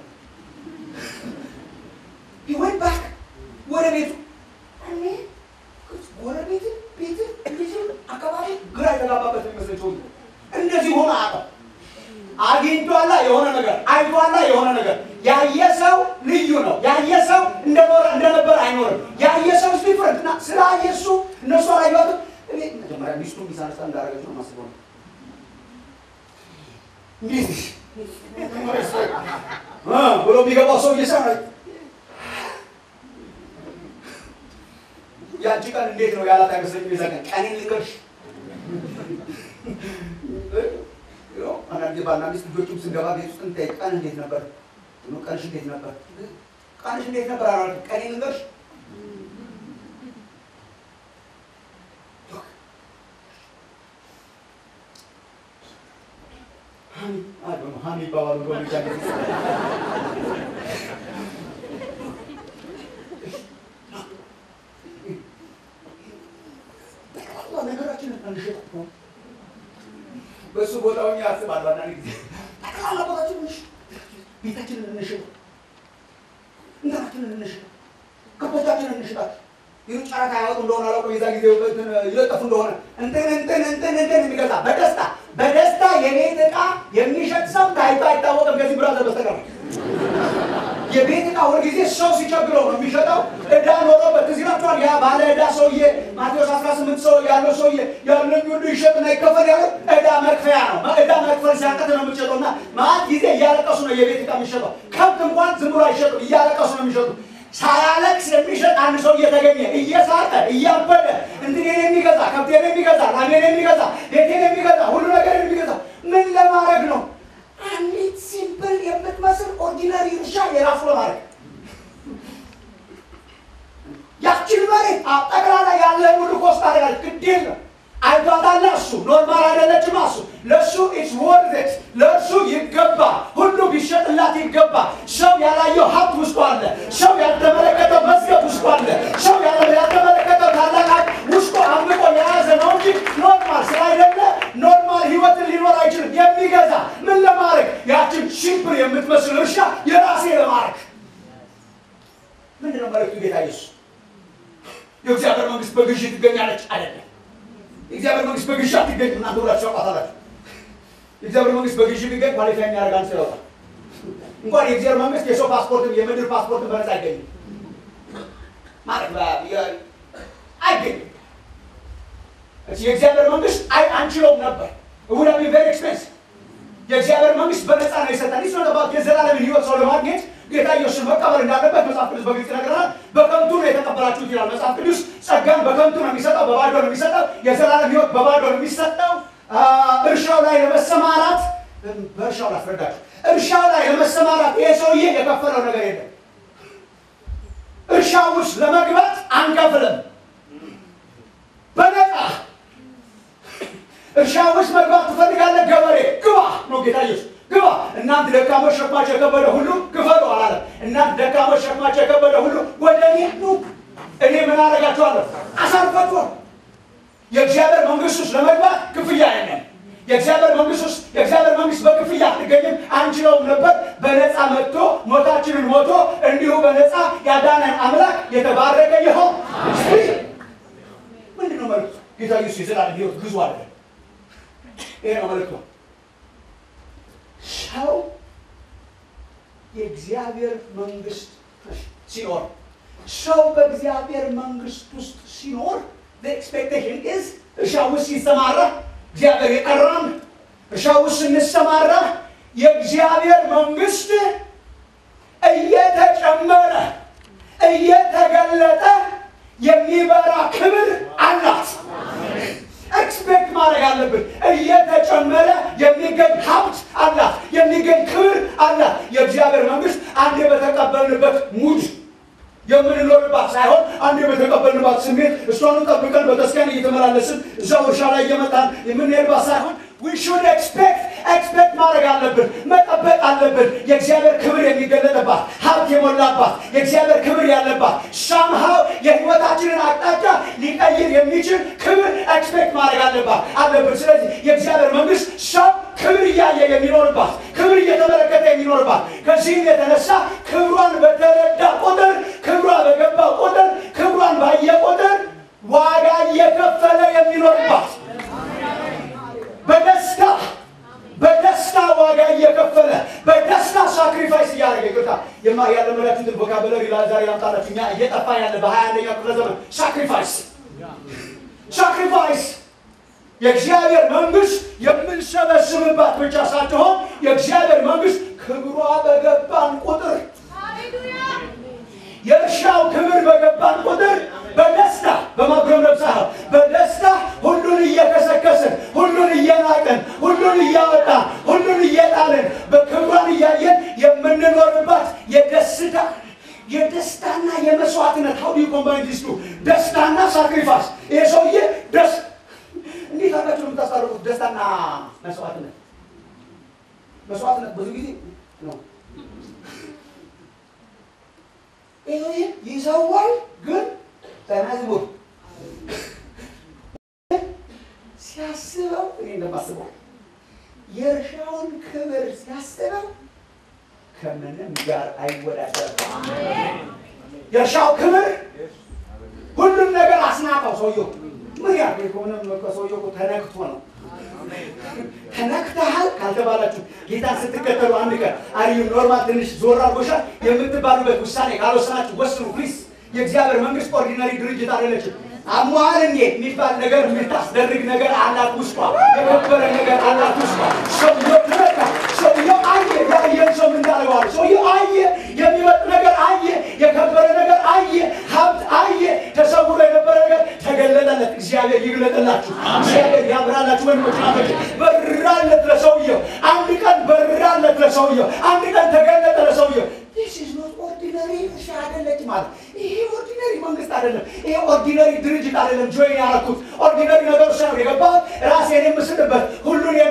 he went back ወደ ቤቱ። እኔ ጎረቤት ቤት እንደዚህ አካባቢ ግራ የተጋባበት የሚመስለኝ ሰው እንደዚህ ሆነ አግኝቷላ የሆነ ነገር አይቷላ የሆነ ነገር ያየ ሰው ልዩ ነው። ያየ ሰው እንደነበር አይኖርም። ያየ ሰው ዲፈረንት እና ስለ ኢየሱ እነሱ አላዩት። እኔ መጀመሪያ ሚስቱ ሚሳንስታ እንዳደረገች ነው ማስበው። እንዴት ብሎ የሚገባው ሰው እየሰራ ያንቺ ቀን እንዴት ነው ያላት አይመስለኝም። የዛቀን ቀኔን ልንገርሽ አንዳንዴ ባልና ሚስት ልጆቹም ስንገባ ቤት ውስጥ እንጠይቅ፣ ቀን እንዴት ነበር? ቀንሽ እንዴት ነበር? ቀንሽ እንዴት ነበር አላልኩም። ቀኔን ልንገርሽ ሀኒ ይባባሉ ወንዶች አለ ነገራችንን አንሸጥ ነው። በሱ ቦታውን ያስባል። አንዳንድ ጊዜ ጠቅላላ ቦታችንን ቤታችንን እንሽጥ፣ እንትናችንን እንሽጥ፣ ከቦታችንን እንሽጣት። ይህ ጨረታ ያወጡ እንደሆነ አላውቅም። የዛ ጊዜ ይለጠፉ እንደሆነ እንትን የሚገዛ በደስታ የቤት ዕቃ የሚሸጥ ሰው ታይቶ አይታወቅም ከዚህ ብራዘር በስተቀር። የቤት ዕቃ ሁልጊዜ ሰው ሲቸግረው ነው የሚሸጠው። ዕዳ ኖሮበት ትዝ ይላችኋል። ያ ባለ ዕዳ ሰውዬ ማቴዎስ 18 ሰው ያለው ሰውዬ ያለኝ ሁሉ ይሸጥና ይከፈል ያለው ዕዳ መክፈያ ነው። ዕዳ መክፈል ሲያቀት ነው የምትሸጠውና ማለት ጊዜ እያለቀሱ ነው የቤት ዕቃ የሚሸጠው። ከብት እንኳን ዝም ብሎ አይሸጡም፣ እያለቀሱ ነው የሚሸጡት። ሳያለቅስ የሚሸጥ አንድ ሰው እየተገኘ እየሳቀ እያበደ እንትኔን የሚገዛ ከብቴን የሚገዛ ላሜን የሚገዛ ቤቴን የሚገዛ ሁሉ ነገር የሚገዛ ምን ለማድረግ ነው? አንዲት ሲምፕል የምትመስል ኦርዲናሪ እርሻ የራሱ ለማድረግ ያችን መሬት ጠቅላላ ያለ ሁሉ ኮስት አደረጋል። ግድ የለም አይቷታላ። እሷ ራሱ ለሱ ኢትስ ወርዝ ኢት ለሱ ይገባ ሁሉ ቢሸጥላት ይገባ ሰው ያላየው ሀብት ውስጡ አለ ሰው ያልተመለከተው መዝገብ ውስጡ አለ ሰው ያልተመለከተው ታላቅ ውስጡ አምቆ የያዘ ነው እንጂ ኖርማል ስላይደለ ኖርማል ህይወትን ሊኖር አይችልም የሚገዛ ምን ለማድረግ ያችን ሲምፕል የምትመስል እርሻ የራሴ ለማድረግ ምንድነው መልእክቱ ጌታ ኢየሱስ የእግዚአብሔር መንግስት በግዢ ትገኛለች አይደለም የእግዚአብሔር መንግስት በግዢ አትገኝም እናንተ ሁላችሁ አውቃላችሁ የእግዚአብሔር መንግስት በግዢ ቢገኝ ኳሊፋይ የሚያደርጋን ሰው ያወጣል እንኳን የእግዚአብሔር መንግስት የሰው ፓስፖርትም የምድር ፓስፖርትም በነፃ አይገኝም ማለት አይገኝም የእግዚአብሔር መንግስት አንችለውም ነበር would have been very expensive የእግዚአብሔር መንግስት በነፃ ነው የሰጠን it's not about የዘላለም ህይወት ሰው ለማግኘት ጌታ ኢየሱስ መቀበል እንዳለበት መጽሐፍ ቅዱስ በግልጽ ይነግረናል በከንቱ ነው የተቀበላችሁት ይላል መጽሐፍ ቅዱስ ጸጋን በከንቱ ነው የሚሰጠው በባዶ ነው የሚሰጠው የዘላለም ህይወት በባዶ ነው የሚሰጠው እርሻው ላይ ለመሰማራት በእርሻው ላይ አስረዳችሁ እርሻው ላይ ለመሰማራት ይሄ ሰውዬ የከፈለው ነገር የለም እርሻው ውስጥ ለመግባት አንከፍልም በነፃ እርሻው ውስጥ መግባት ትፈልጋለህ ገበሬ ግባ ነው ጌታ ኢየሱስ ግባ እናንተ ደካሞች ሸክማቸው የከበደ ሁሉ ክፈሉ አላለም እናንተ ደካሞች ሸክማቸው የከበደ ሁሉ ወደ እኔ ኑ እኔ ምን አደርጋችኋለሁ አሳርፋችኋለሁ የእግዚአብሔር መንግስት ውስጥ ለመግባት ክፍያ የለም የእግዚአብሔር መንግስት ውስጥ የእግዚአብሔር መንግስት በክፍያ አትገኝም አንችለውም ነበር በነፃ መጥቶ ሞታችንን ሞቶ እንዲሁ በነፃ ያዳነን አምላክ የተባረከ ይሁን ምንድነው መልእክቱ ጌታ ኢየሱስ የዘላለም ህይወት ግዙ አለ ይሄ ነው መልእክቱ ሰው የእግዚአብሔር መንግስት ሲኖር ሰው በእግዚአብሔር መንግስት ውስጥ ሲኖር the expectation is እርሻው ውስጥ ሲሰማራ እግዚአብሔር የጠራን እርሻው ውስጥ ስንሰማራ የእግዚአብሔር መንግስት እየተጨመረ እየተገለጠ የሚበራ ክብር አላት ኤክስፔክት ማድረግ አለብን እየተጨመረ የሚገኝ ሀብት አላት የሚገኝ ክብር አላት የእግዚአብሔር መንግስት አንዴ በተቀበልንበት ሙድ የምንኖርባት ሳይሆን አንዴ በተቀበልንባት ስሜት እሷን ጠብቀን በተስካን እየተመላለስን እዛው እርሻ ላይ እየመጣን የምንሄድባት ሳይሆን we should expect ማድረግ አለብን መጠበቅ አለብን የእግዚአብሔር ክብር የሚገለጥባት ሀብት የሞላባት የእግዚአብሔር ክብር ያለባት somehow የህይወታችንን አቅጣጫ ሊቀይር የሚችል ክብር ኤክስፔክት ማድረግ አለብን ስለዚህ የእግዚአብሔር መንግስት ሰው ክብር እያየ የሚኖርባት ክብር እየተመለከተ የሚኖርባት ከዚህም የተነሳ ክብሯን በተረዳ ቁጥር ክብሯ በገባ ቁጥር ክብሯን ባየ ቁጥር ዋጋ እየከፈለ የሚኖርባት በደስታ ዋጋ እየከፈለ በደስታ ሳክሪፋይስ እያደረገ ይቅርታ ያለመላችሁትን ቮካብለሪ ዛሬ ላምጣላችሁ እኛ እየጠፋ ያለ በ21ኛው ክፍለ ዘመን ሳክሪፋይስ የእግዚአብሔር መንግስት የምንሰበስብባት ብቻ ሳትሆን የእግዚአብሔር መንግስት ክብሯ በገባን ቁጥር የእርሻው ክብር በገባን ቁጥር በደስታ በማጉረምረም ሳይሆን በደስታ ሁሉን እየከሰከስን ሁሉን እየናቅን ሁሉን እያወጣን ሁሉን እየጣልን በክብሯን እያየን የምንኖርባት የደስታና የመስዋዕትነት how do you combine these two ደስታና ሳክሪፋይስ ይሄ ሰውዬ እንዴት አድርጋችሁ ነው የምታስታርቁት ደስታና መስዋዕትነት ብዙ ጊዜ ነው ይሄ ይሰዋል ግን ተናዝቦ ሲያስበው እኔ እንደማስበው የእርሻውን ክብር ሲያስበው ከምንም ጋር አይወዳደርም አሜን የእርሻው ክብር ሁሉም ነገር አስናቀው ሰውየው ምን ያህል ከሆነም ከሰውየው ተነክቶ ነው ተነክተሃል ካልተባላችሁ ጌታን ስትከተሉ አንድ ቀን አሪዩ ኖርማል ትንሽ ዞር አድርጎሻል የምትባሉበት ውሳኔ ካልወሰናችሁ ወስኑ ፕሊዝ የእግዚአብሔር መንግስት ኦርዲናሪ ድርጅት አይደለችም አሟል እንዴ የሚባል ነገር የምታስደርግ ነገር አላት ውስጧ የከበረ ነገር አላት ውስጧ ሰውየው አየ ያየን ሰው ምን ታደርገዋል ሰውየው አየ የሚወጥ ነገር አየ የከበረ ነገር አየ ሀብት አየ ተሰውሮ የነበረ ነገር ተገለጠለት እግዚአብሔር ይግለጥላችሁ እግዚአብሔር ያብራላችሁ ወንድሞች በራለት ለሰውየው አንድ ቀን በራለት ለሰውየው አንድ ቀን ተገለጠ ለሰውየው this is not ordinary ሻደለች ማለት ይሄ ኦርዲናሪ መንግስት አይደለም ይሄ ኦርዲናሪ ድርጅት አይደለም ጆይን ያደረኩት ኦርዲናሪ ነገር ሳይሆን የገባሁት ራሴን የምስልበት ሁሉን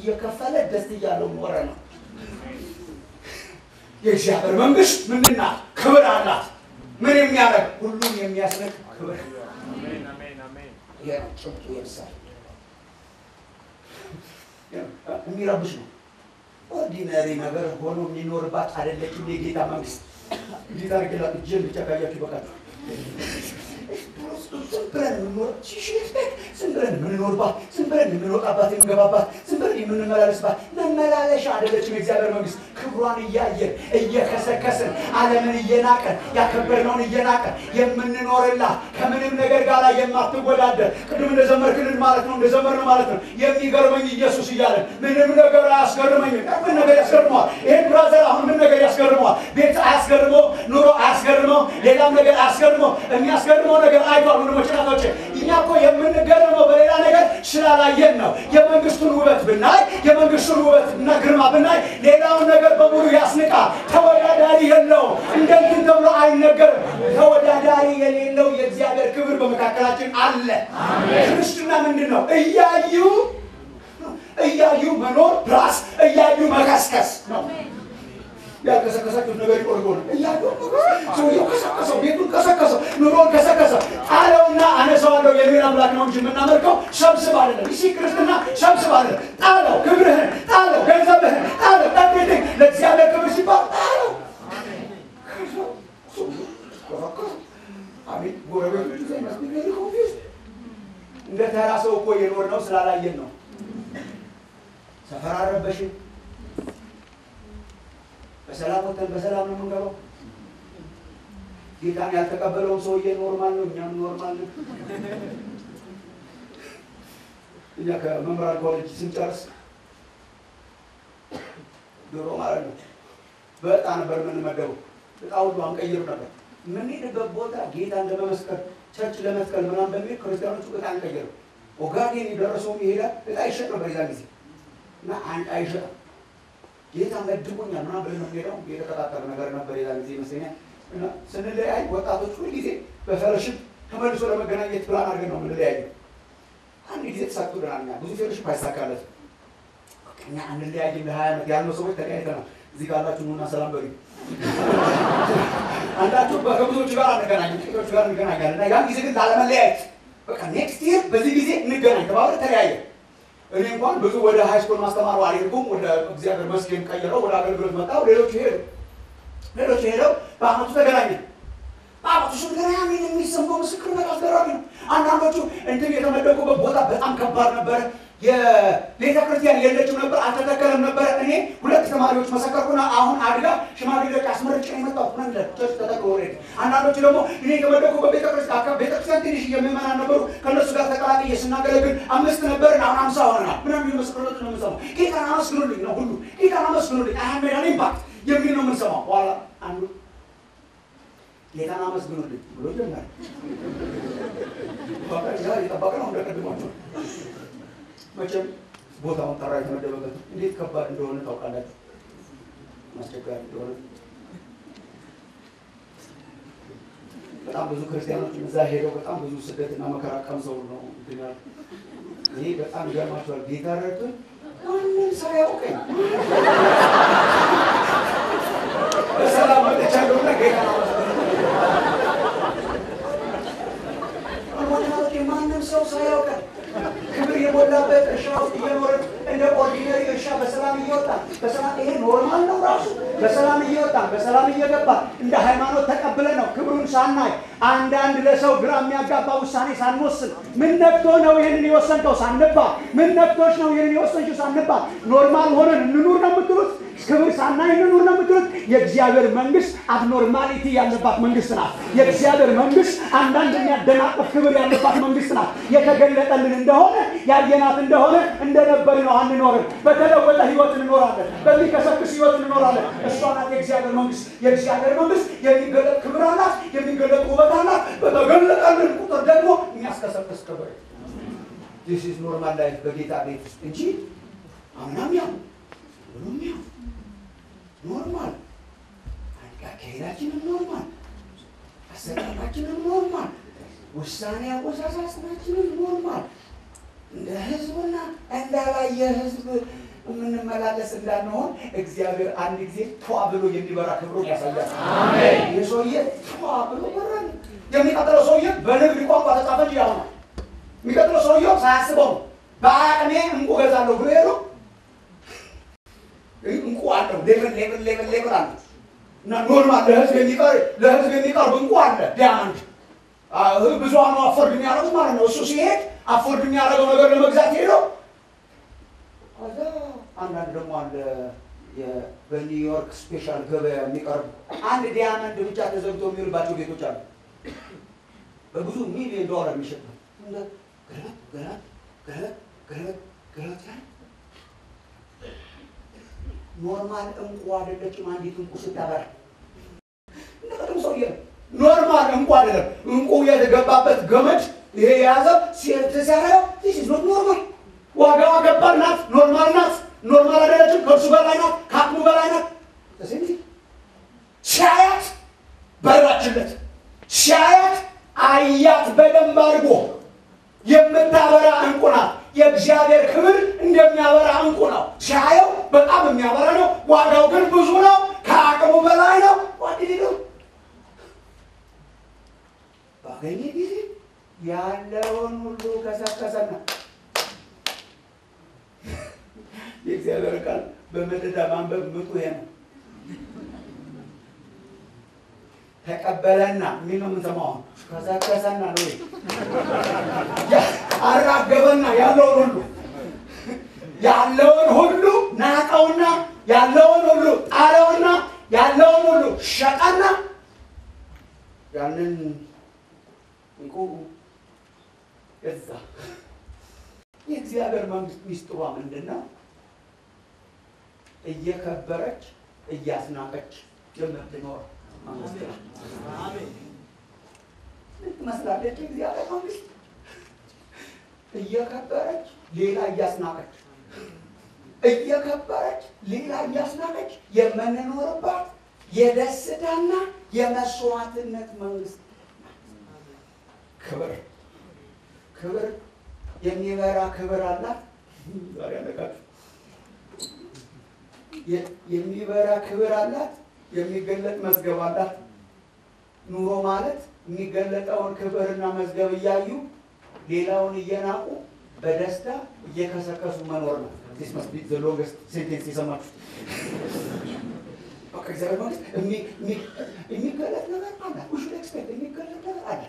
እየከፈለ ደስ እያለው ኖረ ነው። የእግዚአብሔር መንግስት ምንድን ናት? ክብር አላት። ምን የሚያደርግ ሁሉም የሚያስነቅ ክብር። አሜን አሜን አሜን። የጭብጡ ይርሳል። የሚረብሽ ነው። ኦርዲናሪ ነገር ሆኖ የሚኖርባት አይደለችም የጌታ መንግስት። ጌታ ረግላ እጅን ብቻ ካያችሁ በቃችሁ። ዝም ብለን የምንኖርባት፣ ዝም ብለን የምንወጣባት፣ የምንገባባት፣ ዝም ብለን የምንመላለስባት መመላለሻ አይደለችም የእግዚአብሔር መንግስት። ክብሯን እያየን እየከሰከስን ዓለምን እየናቀን ያከበርነውን እየናቀን የምንኖርላት ከምንም ነገር ጋር የማትወዳደር ቅድም እንደዘመርክልን ማለት ነው እንደዘመርን ማለት ነው። የሚገርመኝ ኢየሱስ እያለን ምንም ነገር አያስገርመኝም። ምን ነገር ያስገርመዋል? ይሄን ብራዘር አሁን ምን ነገር ያስገርመዋል? ቤት አያስገርመው፣ ኑሮ አያስገርመው፣ ሌላም ነገር አያስገርመው። የሚያስገርመው ነገር አይቷል። ወንድሞች እናቶች፣ እኛ እኮ የምንገርመው በሌላ ነገር ስላላየን ነው። የመንግስቱን ውበት ብናይ፣ የመንግስቱን ውበት እና ግርማ ብናይ ሌላውን ነገር በሙሉ ያስንቃል። ተወዳዳሪ የለውም። እንደዚህ ተብሎ አይነገርም። ተወዳዳሪ የሌለው የእግዚአብሔር ክብር በመካከላችን አለ። ክርስትና ምንድን ነው? እያዩ መኖር ፕላስ እያዩ መከስከስ ነው። ያልከሰከሳችሁት ነገር ይቆርጎል። እያዩ ሰውየው ከሰከሰው፣ ቤቱን ከሰከሰው፣ ኑሮን ከሰከሰው፣ ጣለውና አነሳዋለሁ የሚል አምላክ ነው እንጂ የምናመልከው ሰብስብ አይደለም። እሺ ክርስትና ሰብስብ አይደለም። ጣለው፣ ክብርህን ጣለው፣ ገንዘብህን ጣለው፣ ጠብቅ። ለእግዚአብሔር ክብር ሲባል ጣለው። አሜን። ጎረቤቶቹ ዘይማስ ቢገኝ ኮንፊውዝ እንደ ተራ ሰው እኮ የኖርነው ስላላየን ነው። ሰፈር አረበሽን። በሰላም ወጥተን በሰላም ነው የምንገባው። ጌታን ያልተቀበለውን ሰውዬ ኖርማል ነው፣ እኛም ኖርማል ነው። እኛ ከመምህራን ኮሌጅ ስንጨርስ ድሮ ማለት ነው በዕጣ ነበር የምንመደበው። ዕጣ ሁሉ አንቀይርም ነበር። የምንሄድበት ቦታ ጌታን ለመመስከር ቸርች ለመትከል ምናምን በሚል ክርስቲያኖቹ ዕጣ አንቀይርም። ኦጋዴን የደረሰውም ይሄዳል። ዕጣ ይሸጥ ነበር የዛን ጊዜ እና አንድ አይሸጥም። ጌታ መድቦኛል ምናምን ብለን የምንሄደው የተቀጣጠረ ነገር ነበር የዛን ጊዜ ይመስለኛል። እና ስንለያይ ወጣቶች ሁል ጊዜ በፌሎሺፕ ተመልሶ ለመገናኘት ፕላን አድርገን ነው የምንለያየው። አንድ ጊዜ ተሳክቶልናል። ብዙ ፌሎሺፕ አይሳካለትም። እኛ አንለያይም። ለ20 ዓመት ያልነው ሰዎች ተለያይተናል። እዚህ ካላችሁ ኑና ሰላም በሉ። አንዳችሁ ከብዙዎቹ ጋር አንገናኝም፣ ጥቂቶቹ ጋር እንገናኛለን። እና ያን ጊዜ ግን ላለመለያየት በቃ ኔክስት ይር በዚህ ጊዜ እንገናኝ ተባብለን ተለያየ። እኔ እንኳን ብዙ ወደ ሃይስኩል ማስተማሩ አልሄድኩም። ወደ እግዚአብሔር መስጊድ ቀይረው ወደ አገልግሎት መጣሁ። ሌሎቹ ሄደው በአመቱ ተገናኘን። በአመቱ ስንገናኝ የሚሰማው ምስክርነት አስገራሚ ነው። አንዳንዶቹ እንትን የተመደቁበት ቦታ በጣም ከባድ ነበረ። የቤተ ክርስቲያን የለችም ነበር፣ አልተተከለም ነበር። እኔ 2 ተማሪዎች መሰከርኩና አሁን አድጋ ሽማግሌዎች አስመርጬ ነው የመጣሁት። ምን ለቸርች ተተክሎ ወሬ። አንዳንዶቹ ደግሞ እኔ የተመደቁበት ቤተክርስቲያን ትንሽ የምዕመናን ነበሩ። ከነሱ ጋር ተቀላቅዬ ስናገለግል 5 ነበርን፣ አሁን 50 ሆነናል። ምንም ምስክርነት ነው የምንሰማው። ጌታን አመስግኑልኝ ነው ሁሉ። ጌታን አመስግኑልኝ አያሜዳን ኢምፓክት የሚል ነው የምንሰማው። በኋላ አንዱ ጌታን አመስግኑልኝ ብሎ ጀመረ። ያ የጠበቀ ነው እንደቀድሟቸው። መቼም ቦታውን ጠራ የተመደበበት እንዴት ከባድ እንደሆነ ታውቃላችሁ። ማስቸጋሪ እንደሆነ በጣም ብዙ ክርስቲያኖች እዛ ሄደው በጣም ብዙ ስደትና መከራ ቀምሰው ነው ይላል። ይሄ በጣም ይገርማችኋል። ጌታ ረድቶኝ ማንም ሰው ያውቀኝ በሰላም መጥቻለሁና ጌታ ማንም ሰው ሳያውቀን ክብር የሞላበት እርሻ ውስጥ እየኖርን እንደ ኦርዲነሪ እርሻ በሰላም እየወጣን በሰላም ይሄ ኖርማል ነው ራሱ። በሰላም እየወጣን በሰላም እየገባን እንደ ሃይማኖት ተቀብለን ነው ክብሩን ሳናይ አንዳንድ ለሰው ግራ የሚያጋባ ውሳኔ ሳንወስን ምን ነክቶ ነው ይሄንን የወሰንከው ሳንባል ምን ነክቶሽ ነው ይሄንን የወሰንሽው ሳንባል ኖርማል ሆነን እንኑር ነው የምትሉት? ክብር ሳናይ እንኑር ነው የምትሉት? የእግዚአብሔር መንግስት አብኖርማሊቲ ያለባት መንግስት ናት። የእግዚአብሔር መንግስት አንዳንድ የሚያደናቅፍ ክብር ያለባት መንግስት ናት። የተገለጠልን እንደሆነ ያየናት እንደሆነ እንደነበር ነው አንኖርም። በተለወጠ ህይወት እንኖራለን። በሚከሰክስ ህይወት እንኖራለን። እሷ ናት የእግዚአብሔር መንግስት። የእግዚአብሔር መንግስት የሚገለጥ ክብር አላት፣ የሚገለጥ ውበት አላት። በተገለጠልን ቁጥር ደግሞ የሚያስከሰክስ ክብር። this is normal life በጌታ ቤት ውስጥ እንጂ አምናም ያው ኖርማል አካሄዳችንም ኖርማል፣ አሰራራችንም ኖርማል፣ ውሳኔ አወሳሳችንም ኖርማል። እንደ ህዝብና እንዳላየ ህዝብ የምንመላለስ እንዳንሆን እግዚአብሔር አንድ ጊዜ ቷ ብሎ የሚበራ ክብሩን ያሳያል። አሜን። የሰውዬ ቷ ብሎ በራል። የሚቀጥለው ሰውዬ በንግድ ቋንቋ ተጻፈ እንጂ ያው ነው። የሚቀጥለው ሰውዬው ሳያስበው በአቅሜ እንቁ ገዛለሁ ብሎ ሄዶ እንቁ አለው ሌብል አለ እና ኖርማል ለህዝብ የሚቀርብ እንቁ አለ ዲያመንድ ብዙሃኑ አፎርድ የሚያደርጉት ማለት ነው። እሱ ሲሄድ አፎርድ የሚያደርገው ነገር ለመግዛት ሄደው ከዛ አንዳንድ ደግሞ አለ በኒውዮርክ ስፔሻል ገበያ የሚቀርብ አንድ ዲያመንድ ብቻ ተዘግቶ የሚውልባቸው ቤቶች አሉ። በብዙ ሚሊዮን ዶላር የሚሸጥ ነው። ገረት ኖርማል እንቁ አይደለችም። አንዲት እንቁ ስታበራ እንደቀደም ሰውዬ ኖርማል እንቁ አይደለም። እንቁ የተገባበት ገመድ ይሄ የያዘ ሲያረው this is not normal ዋጋዋ ገባር ናት። ኖርማል ናት። ኖርማል አይደለችም። ከእርሱ በላይ ናት። ከአቅሙ በላይ ናት። ስለዚህ ሲያያት በራችለት ሲያያት አያት በደንብ አድርጎ የምታበራ እንቁ ናት። የእግዚአብሔር ክብር እንደሚያበራ እንቁ ነው። ሲያየው በጣም የሚያበራ ነው። ዋጋው ግን ብዙ ነው። ከአቅሙ በላይ ነው። ዋዲዲው ባገኘ ጊዜ ያለውን ሁሉ ከሰከሰና የእግዚአብሔር ቃል በመደዳ ማንበብ ምጡ ነው። ተቀበለና ምን ነው የምንሰማው? ከሰከሰና ነው አራገበና ያለውን ሁሉ ናቀውና ያለውን ሁሉ ጣለውና ያለውን ሁሉ ሸጠና ያንን እንቁ እዛ የእግዚአብሔር መንግስት ሚስጥሯ ምንድነው? እየከበረች እያስናቀች የምትኖር መንግስት ነው። አሜን። መስላለች የእግዚአብሔር መንግስት እየከበረች ሌላ እያስናቀች የምንኖርባት የደስታና የመስዋዕትነት መንግስት። ክብር የሚበራ ክብር አላት። ዛሬ አለቃት የሚበራ ክብር አላት። የሚገለጥ መዝገብ አላት። ኑሮ ማለት የሚገለጠውን ክብርና መዝገብ እያዩ ሌላውን እየናቁ በደስታ እየከሰከሱ መኖር ነው። this must be the longest sentence የሰማችሁት። በቃ እግዚአብሔር መንግስት የሚገለጥ ነገር አለ። we should expect የሚገለጥ ነገር አለ።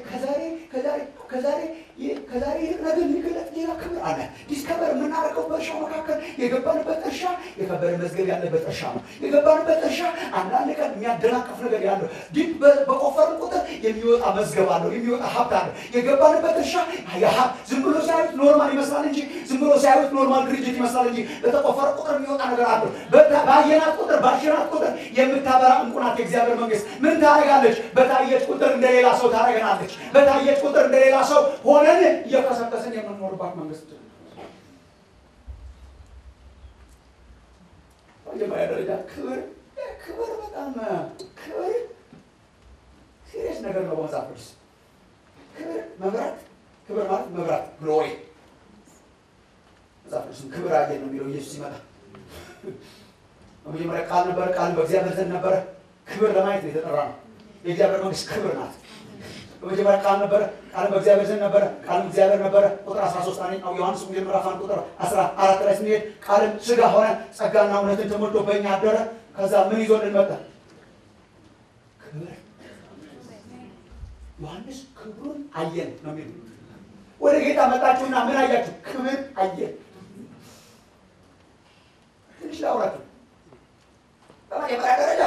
ከዛሬ ነገ የሚገለጥ ሌላ ክብር አለ። ዲስከቨር የምናደርገው በእርሻ መካከል የገባንበት እርሻ የከበረ መዝገብ ያለበት እርሻ ነው። የገባንበት እርሻ አንዳንድ ቀን የሚያደናቅፍ ነገር ያለው ዲፕ በቆፈርን ቁጥር የሚወጣ መዝገብ አለው፣ የሚወጣ ሀብት አለ። የገባንበት እርሻ ዝም ብሎ ሲያዩት ኖርማል ይመስላል እንጂ ዝም ብሎ ሲያዩት ኖርማል ድርጅት ይመስላል እንጂ በተቆፈረ ቁጥር የሚወጣ ነገር አለው። ባየናት ቁጥር የምታበራ እንቁ ናት የእግዚአብሔር መንግስት። ምን ታደርጋለች? በታየች ቁጥር እንደሌላ ሰው ታደርገናለች። በታየች ቁጥር እንደሌላ ሰው ሆነን እየከሰከስን የምንኖርባት መንግስት። በመጀመሪያ ደረጃ ክብር በጣም ሲሪየስ ነገር ነው በመጽሐፍ ቅዱስ። ክብር ማለት መብራት ግሎሪ። መጽሐፍ ቅዱስ ክብር አየን ነው የሚለው ኢየሱስ ሲመጣ። በመጀመሪያ ቃል ነበር፣ ቃል በእግዚአብሔር ዘንድ ነበረ። ክብር ለማየት ነው የተጠራ ነው። የእግዚአብሔር መንግስት ክብር ናት። በመጀመሪያ ቃል ነበረ፣ ቃል በእግዚአብሔር ዘንድ ነበረ፣ ቃልም እግዚአብሔር ነበረ። ቁጥር 13 አንደኛው ዮሐንስ ወንጌል ምዕራፍ 1 ቁጥር 14 ላይ ስንሄድ ቃልም ሥጋ ሆነ ጸጋና እውነትን ተሞልቶ በእኛ አደረ። ከዛ ምን ይዞልን መጣ? ክብር። ዮሐንስ ክብሩን አየን ነው የሚለው። ወደ ጌታ መጣችሁና ምን አያችሁ? ክብር አየን። ትንሽ ላውራችሁ። በመጀመሪያ ደረጃ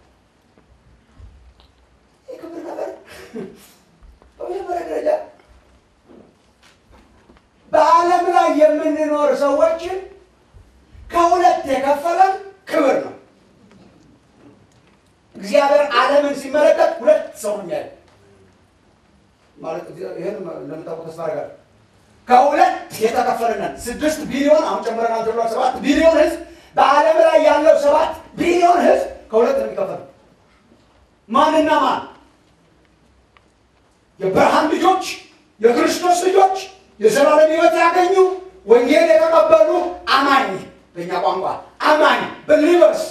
የክብር ነገር በመጀመሪያ ደረጃ በዓለም ላይ የምንኖር ሰዎችን ከሁለት የከፈለን ክብር ነው። እግዚአብሔር ዓለምን ሲመለከት ሁለት ሰው ነው ያለው ማለት ይሄን እንደምታውቁት ተስፋ አደርጋለሁ። ከሁለት የተከፈለን 6 ቢሊዮን አሁን ጨምረናል 7 ቢሊዮን ህዝብ በዓለም ላይ ያለው 7 ቢሊዮን ህዝብ ከሁለት ነው የሚከፈለው። ማንና ማን? የብርሃን ልጆች፣ የክርስቶስ ልጆች፣ የዘላለም ሕይወት ያገኙ ወንጌል የተቀበሉ አማኝ በእኛ ቋንቋ አማኝ believers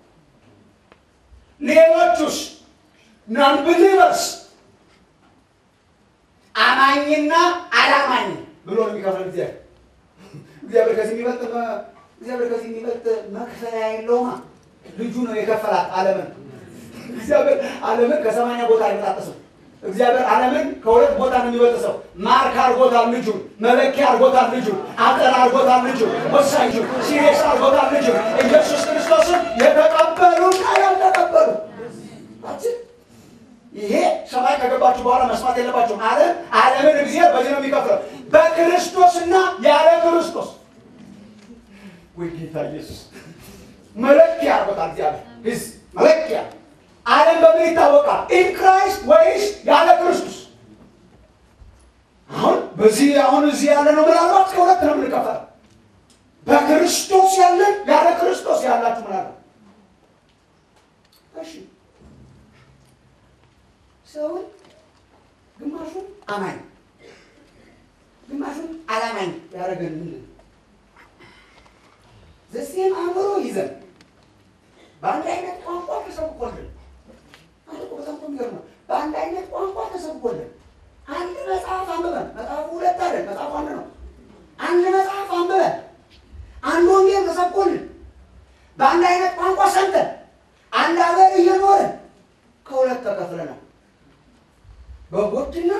ሌሎቹስ non believers አማኝና አላማኝ ብሎ ነው የሚከፍለው እግዚአብሔር ከዚህ የሚበልጥ መክፈያ የለውም ልጁ ነው የከፈላት ዓለምን እግዚአብሔር ዓለምን ከ80 ቦታ አይበጣጥስም እግዚአብሔር ዓለምን ከሁለት ቦታ ነው የሚበጥሰው ማርክ አርጎታል ልጁ መለኪያ አርጎታል ልጁ አጠር አርጎታል ልጁ ወሳኝ ልጁ ሲሪየስ አርጎታል ልጁ ኢየሱስ ክርስቶስን የተቀበሉና ያልተቀበሉ ይሄ ሰማይ ከገባችሁ በኋላ መስማት የለባችሁም ዓለምን እግዚአብሔር በዚህ ነው የሚከፍለው በክርስቶስና ያለ ክርስቶስ ወይ ጌታ ኢየሱስ መለኪያ አርጎታል እግዚአብሔር መለኪያ ዓለም በምን ይታወቃል in Christ ወይስ ያለ ክርስቶስ አሁን እዚህ ያለ ነው ምናልባት ከሁለት ነው የምንከፈለው በክርስቶስ ያለን ያለ ክርስቶስ ያላችሁ ምናልባት እሺ ሰው ግማሹን አማኝ ግማሹን አላማኝ ያደረገን ምንድን ዘሴም አእምሮ ይዘን በአንድ አይነት ቋንቋ ተሰብኮልን በአንድ አይነት ቋንቋ ተሰብኮልን አንድ መጽሐፍ አንብበን መጽሐፉ ሁለት አይደል መጽሐፉ አንድ ነው አንድ መጽሐፍ አንብበን አንድ ወንጌል ተሰብኮልን በአንድ አይነት ቋንቋ ሰምተን አንድ ሀገር እየኖርን ከሁለት ተከፍለናል በጎችና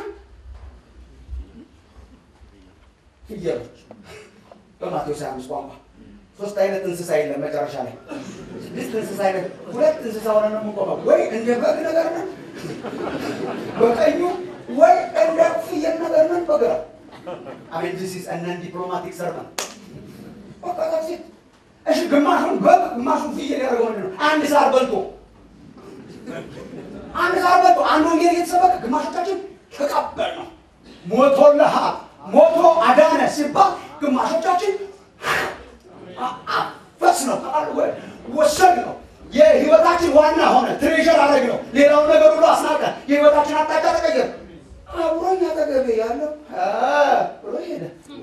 ፍየሎች በማቴዎስ 5 ቋንቋ ሶስት አይነት እንስሳ የለም መጨረሻ ላይ ስድስት እንስሳ አይነት ሁለት እንስሳ ሆነ ነው የምንቆመው ወይ እንደ በግ ነገር ነን በቀኙ ወይ እንደ ፍየል ነገር ነን በግራ አሜን this is a non-diplomatic sermon ወቃታሲ እሺ ግማሹን በግ ግማሹን ፍየል ያደረገው ነው አንድ ሳር በልቶ አንዱ ወንጌል እየተሰበከ ግማሾቻችን ተቀበል ነው ሞቶልሃ ሞቶ አዳነ ሲባል ግማሾቻችን ፈስ ነው ወሰድ ነው የህይወታችን ዋና ሆነ ትሬዠር አደረግ ነው ሌላው ነገር ሁሉ አስናቀ የህይወታችን አጣጣ ተቀየረ አብሮኛ ተገበ ያለው ብሎ ሄደ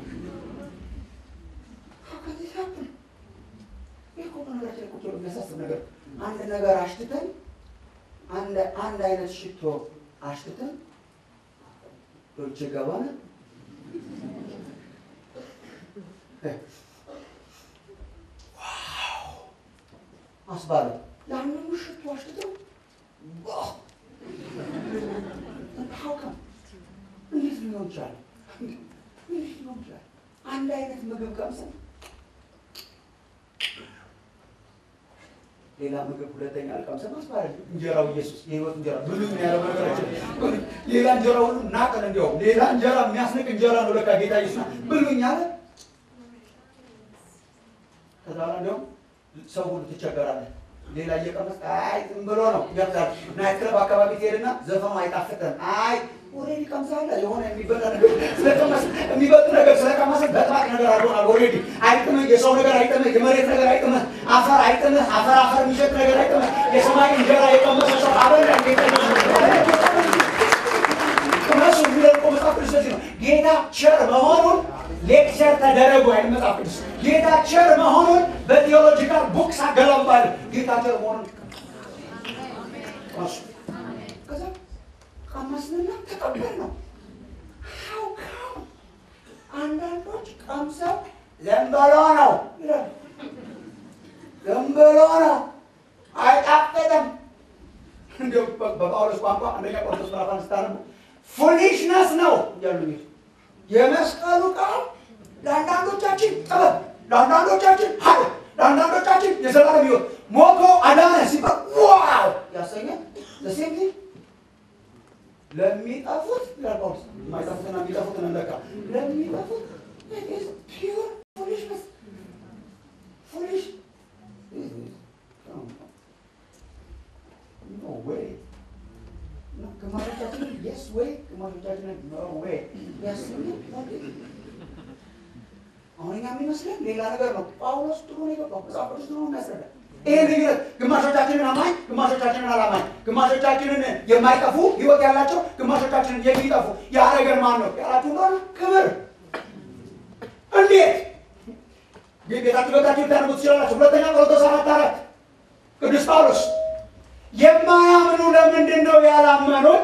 አንድ ነገር አሽትተን አንድ አይነት ሽቶ አሽትተን ዶልቼ ጋባና ዋው አስባለ ያንኑ ሽቶ አሽትተን ታውቃም እንዴት ሊሆን ይችላል አንድ አይነት ምግብ ቀምሰን ሌላ ምግብ ሁለተኛ አልቀምሰን አስባለ እንጀራው ኢየሱስ የህይወት እንጀራ ብሉ ምን ያለው ነገራችን ሌላ እንጀራ ሁሉ ናቀን እንደው ሌላ እንጀራ የሚያስነቅ እንጀራ ነው ለካ ጌታ ኢየሱስ ብሉኝ አለ ከዛላ እንደው ሰው ሁሉ ተቸገራለ ሌላ እየቀመሰ አይ ዝም ብሎ ነው ይገብታል ናይት ክለብ አካባቢ ትሄድና ዘፈኑ አይጣፍጥም አይ ኦሬዲ ቀምሳለ የሆነ የሚበላ ነገር ስለቀመሰ የሚበጥ ነገር ስለቀመሰ በጣም ነገር አድርጎናል ኦሬዲ አይጥም የሰው ነገር አይጥም የመሬት ነገር አይጥም አፈር አይጥም አፈር የሚሸጥ ነገር አይጥም የሰማይ እንጀራ የቀመሰ ሰው አበላ ጌታ ቸር መሆኑን ሌክቸር ተደረጉ አይደል መጽሐፍ ቅዱስ ጌታ ቸር መሆኑን በቴዎሎጂካል ቡክስ አገላባል ጌታ ቸር መሆኑን ከዛ ቀመስንና ተቀበል ነው how come አንዳንዶች ቀምሰው ዘንበሎ ነው ይላል ዘንበሎ ነው አይጣፍጥም እንደው በጳውሎስ ቋንቋ አንደኛ ቆሮንቶስ ምዕራፍ 5 ታነቡ ፉሊሽነስ ነው ያሉኝ የመስቀሉ ቃል ለአንዳንዶቻችን ጥበብ ለአንዳንዶቻችን ኃይል ለአንዳንዶቻችን የዘላለም ሕይወት ሞቶ አዳነ ሲባል ዋው ያሰኛል ለሴም ለሚጠፉት ለጳውሎስ ማይጠፉትና የሚጠፉትን እንደካ ለሚጠፉት is pure foolishness foolish no way ከማለታችን yes way ከማለታችን no way yes አሁን የሚመስለን ሌላ ነገር ነው ጳውሎስ ጥሩ ነው የገባው መጽሐፍ ቅዱስ ነው የሚያስረዳ ይሄ ልዩነት ግማሾቻችንን አማኝ ግማሾቻችንን አላማኝ ግማሾቻችንን የማይጠፉ ህይወት ያላቸው ግማሾቻችንን የሚጠፉ ያረገን ማን ነው ያላችሁ ነው ክብር እንዴት ቤታችሁ ገብታችሁ ልታነቡ ትችላላችሁ። ሁለተኛ ቆሮንቶስ 4:4 ቅዱስ ጳውሎስ የማያምኑ ለምንድን ነው ያላመኑት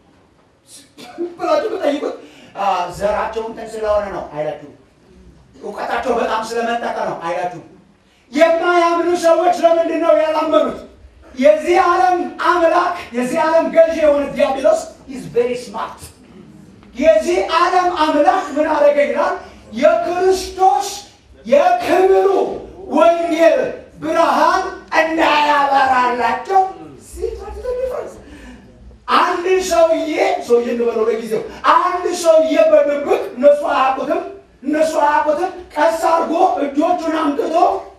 ብላችሁ ብትጠይቁት ዘራቸው እንትን ስለሆነ ነው አይላችሁ። እውቀታቸው በጣም ስለመጠቀ ነው አይላችሁ። የማያምኑ ሰዎች ለምንድን ነው ያላመኑት? የዚህ ዓለም አምላክ የዚህ ዓለም ገዢ የሆነ ዲያብሎስ is very smart። የዚህ ዓለም አምላክ ምን አደረገ ይላል? የክርስቶስ የክብሩ ወንጌል ብርሃን እንዳያበራላቸው አንድ ሰውዬ እንበለው ለጊዜው አንድ ሰውዬ በድብቅ እነሱ አያውቁትም ቀስ አድርጎ እጆቹን አምጥቶ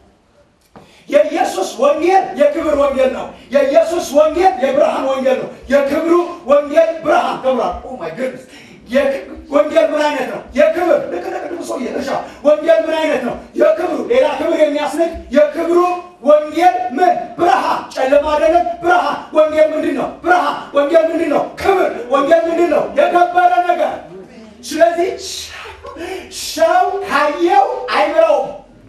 የኢየሱስ ወንጌል የክብር ወንጌል ነው። የኢየሱስ ወንጌል የብርሃን ወንጌል ነው። የክብሩ ወንጌል ብርሃን ተብሏል። ኦ ማይ ጉድነስ ወንጌል ምን አይነት ነው? የክብር ለከለከለ ሰውዬ እርሻ ወንጌል ምን አይነት ነው? የክብሩ ሌላ ክብር የሚያስነቅ የክብሩ ወንጌል ምን ብርሃን፣ ጨለማ አይደለም ብርሃን። ወንጌል ምንድነው? ብርሃን። ወንጌል ምንድነው? ክብር። ወንጌል ምንድነው? የከበረ ነገር። ስለዚህ ሰው ካየው አይምረውም።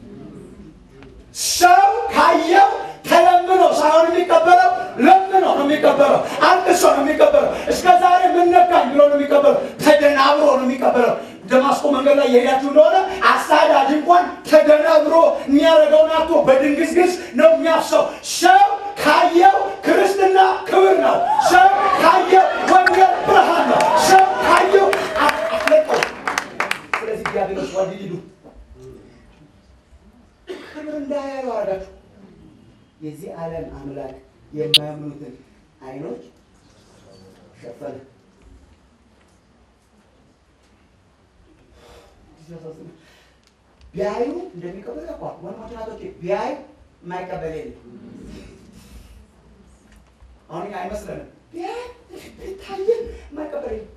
ሰው ካየው ተለምኖ ሳይሆን የሚቀበለው ለምኖ ነው የሚቀበለው። አንቅሶ ነው የሚቀበለው። እስከ ዛሬ ምን ነካኝ ብሎ ነው የሚቀበለው። ተደናብሮ ነው የሚቀበለው። ደማስቆ መንገድ ላይ የሄዳችሁ እንደሆነ አሳዳጅ እንኳን ተደናብሮ የሚያደርገውን አጥቶ በድንግዝግዝ ነው የሚያፍሰው። ሰው ካየው ክርስትና ክብር ነው። ሰው ካየው ወንጌል ብርሃን ነው። ሰው ካየው አጥለቀው። ስለዚህ ዲያብሎስ ወዲህ ይሉ ክብር እንዳያዩ አደረጋችሁ። የዚህ ዓለም አምላክ የማያምኑትን አይኖች ሸፈነ። ቢያዩ እንደሚቀበል ያውቃል። ወንድሞች ናቶች ቢያዩ የማይቀበል የለም። አሁን አይመስለንም። ቢያዩ ታየን የማይቀበል የለም።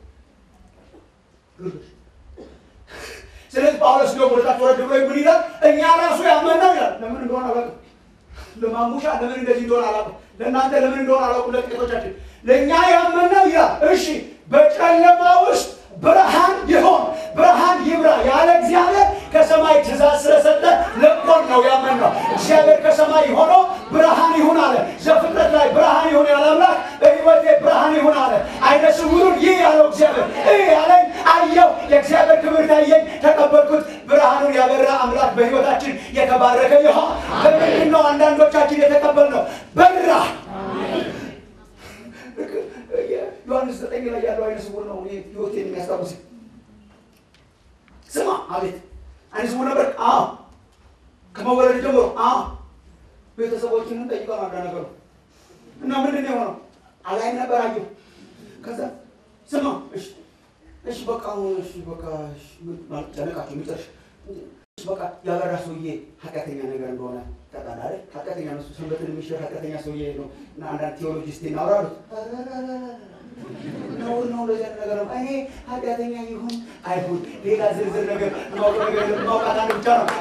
ስለዚህ ጳውሎስ ነው ወጣት ወረድ ብሎ ምን ይላል? እኛ ራሱ ያመንነው ይላል። ለምን እንደሆነ አላውቅም። ለማሙሻ ለምን እንደዚህ እንደሆነ አላውቅም። ለእናንተ ለምን እንደሆነ አላውቅም። ለጥቂቶቻችን ለእኛ ያመንነው ይላል። እሺ በጨለማ ውስጥ ብርሃን ይሆን፣ ብርሃን ይብራ ያለ እግዚአብሔር ከሰማይ ትእዛዝ ስለሰጠ ለቆን ነው ያመንነው። እግዚአብሔር ከሰማይ ሆኖ ብርሃን ይሁን አለ። ዘፍጥረት ላይ ብርሃን ይሁን ያለ አምላክ በሕይወቴ ብርሃን ይሁን አለ። አይነ ስውሩን ይህ ያለው እግዚአብሔር ያለኝ አየው። የእግዚአብሔር ክብር ታየኝ፣ ተቀበልኩት። ብርሃኑን ያበራ አምላክ በሕይወታችን የተባረከ ይሁን። በምንድን ነው አንዳንዶቻችን የተቀበልነው? በራ ዮሐንስ 9 ላይ ያለው አይነ ስውር ነው ሕይወቴን የሚያስታውስ። ስማ አቤት አይነ ስውር ነበር። ከመወለድ ጀምሮ ቤተሰቦችን ጠይቀው ነገሩ እና ምንድን ነው የሆነው? አላይም ነበር አየሁ። ከዛ ስማ እሺ በቃ ማለት ጨነቃችሁ ምጥርሽ በቃ ያበራ ሰውዬ ኃጢአተኛ ነገር እንደሆነ ታውቃለህ አይደል? ኃጢአተኛ ነው ሰንበትን የሚሽር ኃጢአተኛ ሰውዬ ነው እና አንዳንድ ቴዎሎጂስት ይናወራሉ። ነው እንደዚህ ነገር ነው። እኔ ኃጢአተኛ ይሁን አይሁን ሌላ ዝርዝር ነገር ማውቃት አንድ ብቻ ነው።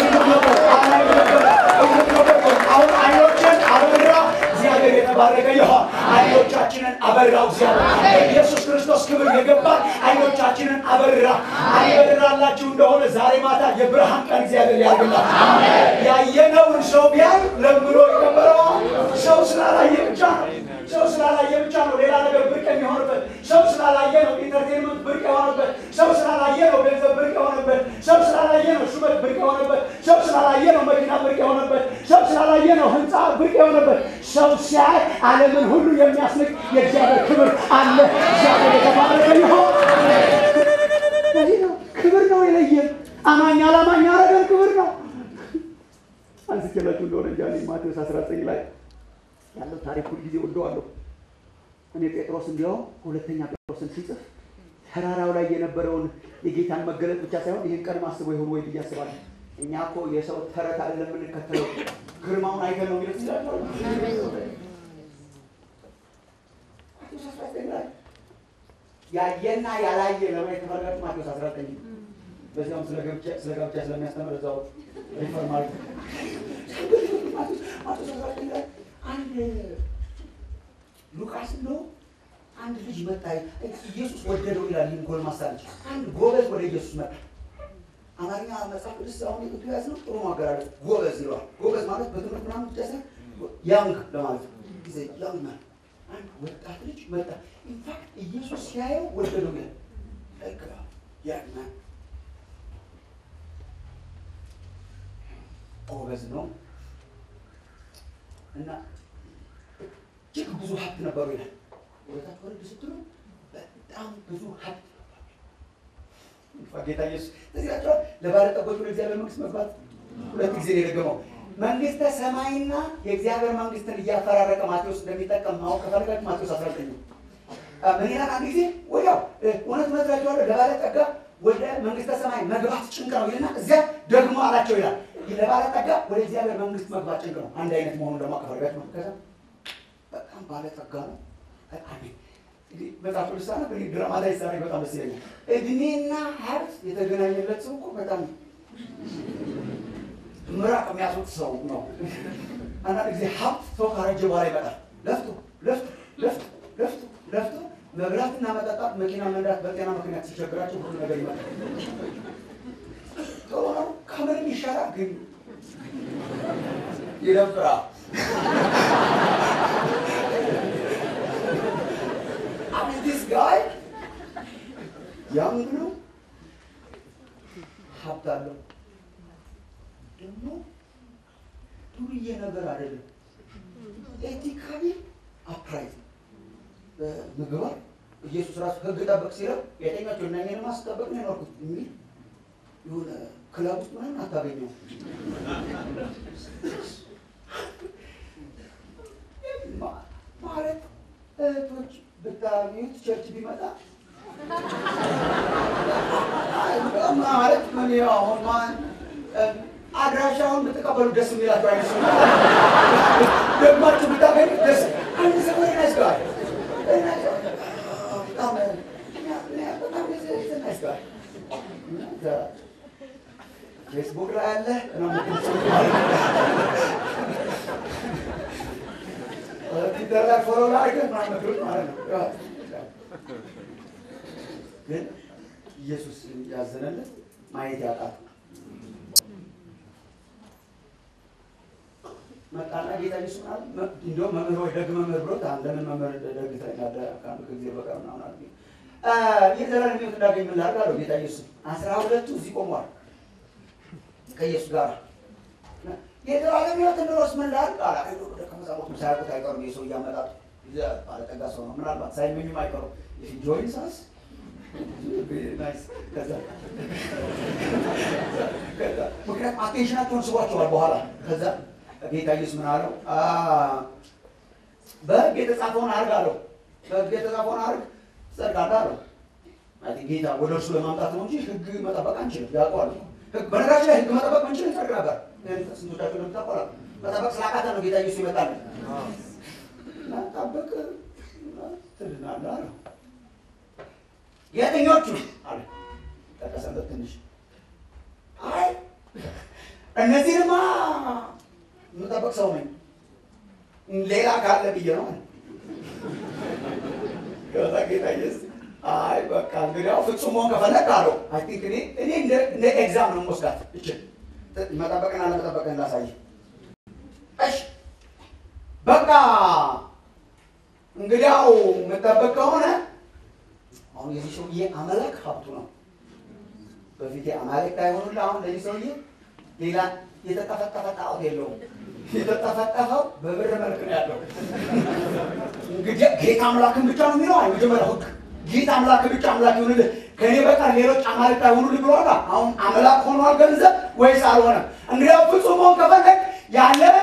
አሁን አይኖችን አበራ እግዚአብሔር የተባረከ ይሁን። አይኖቻችንን አበራው እግዚአብሔር። ኢየሱስ ክርስቶስ ክብር የገባን አይኖቻችንን አበራ። አይበራላችሁ እንደሆነ ዛሬ ማታ የብርሃን ቀን እግዚአብሔር ያርግላል። ያየነውን ሰው ቢያይ ለምሮ ይቀበለው። ሰው ስላላየ ብቻ ነው። ሰው ስላላየ ብቻ ነው ሌላ ነገር ብርቅ የሚሆንበት። ሰው ስላላየ ነው ኢንተርቴንመንት ብርቅ የሆነበት። ሰው ስላላየ ነው ገንዘብ ብርቅ የሆነበት። ሰው ስላላየ ነው ሹመት ብርቅ የሆነበት። ሰው ስላላየ ነው መኪና ብርቅ የሆነበት። ሰው ስላላየ ነው ህንፃ ብርቅ የሆነበት። ሰው ሲያይ ዓለምን ሁሉ የሚያስንቅ የእግዚአብሔር ክብር አለ። እግዚአብሔር የተባረከ ይሁን። ለዚህ ነው ክብር ነው የለየን። አማኝ አላማኝ ያደረገን ክብር ነው። አንስቼላችሁ እንደሆነ እንጂ ማቴዎስ 19 ላይ ያለው ታሪክ ሁሉ ጊዜ ወደዋለሁ። እኔ ጴጥሮስ እንዲያው ሁለተኛ ጴጥሮስን ሲጽፍ ተራራው ላይ የነበረውን የጌታን መገለጥ ብቻ ሳይሆን ይሄን ቀን ማስበው ይሁን ወይ ብዬ አስባለሁ። እኛ እኮ የሰው ተረት አይደለም የምንከተለው፣ ግርማውን አይተን ነው የሚለው ይላል። ያየና ያላየ ለማየት ተፈለገ ማቴዎስ 19 በዚያም ስለ ጋብቻ ስለሚያስተምር እዛው ሪፎርማል ማቴዎስ 19 አንድ ሉቃስ ነው። አንድ ልጅ መጣ፣ ኢየሱስ ወደደው ይላል። ይሄን ጎልማሳ ልጅ አንድ ጎበዝ ወደ ኢየሱስ መጣ። አማርኛ መጽሐፍ ቅዱስ አሁን ኢትዮጵያስ ነው ጥሩ ማገራለች ጎበዝ ይሏል። ጎበዝ ማለት በትምህርት ምናምን ብቻ ሳይሆን ያንግ ለማለት ነው። ጊዜ ያንግ ማለት አንድ ወጣት ልጅ መጣ። ኢንፋክት ኢየሱስ ሲያየው ወደደው ይላል። እግራ ያና ጎበዝ ነው እና እጅግ ብዙ ሀብት ነበሩ ይላል። ወጣት ወረድ ስትሉ በጣም ብዙ ሀብት ጌታ ኢየሱስ እዚያቸው ለባለጠጎች ወደ እግዚአብሔር መንግስት መግባት ሁለት ጊዜ ነው የደገመው። መንግስተ ሰማይና የእግዚአብሔር መንግስትን እያፈራረቀ ማቴዎስ እንደሚጠቀም ማወቅ ከፈለጋችሁ ማቴዎስ 19 ምን ይላል? አንድ ጊዜ ወዲያው እውነት እነግራችኋለሁ ለባለጠጋ ወደ መንግስተ ሰማይ መግባት ጭንቅ ነው ይልና እዚያ ደግሞ አላቸው ይላል። ለባለጠጋ ወደ እግዚአብሔር መንግስት መግባት ጭንቅ ነው። አንድ አይነት መሆኑን ደግሞ ከፈለጋችሁ ነው። ከዛ በጣም ባለጠጋ ነው። አሜን መጽሐፍ ቅዱስ ሳነብ ድራማ ላይ ሲሰራ በጣም ደስ ይለኛል። እድሜና ሀብት የተገናኘለት ሰው እኮ በጣም ምራቅ የሚያስወጥ ሰው ነው። አንዳንድ ጊዜ ሀብት ሰው ካረጀ በኋላ ይመጣል። ለፍቶ መብላትና መጠጣት፣ መኪና መንዳት በጤና ምክንያት ሲቸግራቸው ሁሉ ነገር ይመጣል። ጥሩ ነው፣ ከምንም ይሻላል፣ ግን ይደብራል። This guy young ነው፣ ሀብት አለው፣ ደግሞ ዱርዬ ነገር አይደለም። ኤቲካሊ አፕራይት ምግባር ኢየሱስ ራሱ ህግ ጠበቅ ሲለው የጠኛቸው እና እኔን ማስጠበቅ ነው የኖርኩት የሚል የሆነ ክለብ ውስጥ ምናምን አታገኘው። ማለት እህቶች ብታዩት ቸርች ቢመጣ ማለት ምን አሁን ማን አድራሻውን ብትቀበሉ ደስ የሚላቸው አይነት ሰው ደግማችሁ ብታገኙ ደስ አንድ ሰው ይነስጋል። ፌስቡክ ላይ አለ ትዊተር ላይ ፎሎ ላድርገህ ምናምን መክሮት ማለት ነው። ግን ኢየሱስ ያዘነለት ማየት ያውቃል። መጣና ጌታ ኢየሱስ ማለት እንደውም መምህር ወይ ደግ መምህር ብሎት ለምን መምህር ደግ ትለኛለህ ከአንድ ጊዜ በቀር ምናምን አለ። የዘላለም ሕይወት እንዳገኝ ምን ላድርግ አለው ጌታ ኢየሱስ። 12ቱ እዚህ ቆመዋል ከኢየሱስ ጋር። የዘላለም ሕይወት እንድንወርስ ምን ላድርግ አለ። ደቀ መዛሙርቱ ሳያውቁት አይቀሩም። የሰው እያመጣጡ ባለጠጋ ሰው ነው፣ ምናልባት ሳይመኙም አይቀሩም። ጆይንስ አስ ናይስ። ከዛ ምክንያቱም አቴንሽናቸውን ስቧቸዋል በኋላ። ከዛ ጌታ ኢየሱስ ምን አለው? በሕግ የተጻፈውን አድርግ አለው። በሕግ የተጻፈውን አድርግ ትጸድቃለህ አለው። ጌታ ወደ እርሱ ለማምጣት ነው እንጂ ሕግ መጠበቅ አንችልም። ያውቀዋል። በነገራችን ላይ ሕግ መጠበቅ አንችልም እንጸድቅ ነበር። ስንቶቻቸው እንደምታውቁ መጠበቅ ስላቃተ ነው ጌታ ኢየሱስ ይመጣል። ጠብቅ ትድናለህ አለው። የትኞቹ አለ ጠቀሰበት ትንሽ። አይ እነዚህንማ የምጠብቅ ሰው ነኝ፣ ሌላ ካለ ብዬ ነው። ከዛ ጌታ ኢየሱስ አይ በቃ እንግዲያው ፍጹም መሆን ከፈለግ አለው። አይ ቲንክ እኔ እንደ ኤግዛም ነው የምወስዳት እችል መጠበቅና ለመጠበቅን ላሳይ። እሺ በቃ እንግዲያው የምጠበቅ ከሆነ አሁን የዚህ ሰውዬ አመለክ ሀብቱ ነው። በፊት አማልክት አይሆኑልህ። አሁን ለዚህ ሰውዬ ሌላ የተጠፈጠፈ ጣዖት የለውም። የተጠፈጠፈው በብር መልክ ነው ያለው። እንግዲህ ጌታ አምላክን ብቻ ነው የሚለው የመጀመሪያው ሕግ። ጌታ አምላክ ብቻ አምላክ ይሁንልህ፣ ከእኔ በቀር ሌሎች አማልክት አይሆኑልህ ብሏል። አሁን አምላክ ሆኗል ገንዘብ ወይስ አልሆነም? እንግዲያው ፍጹም መሆን ከፈለግ ያለ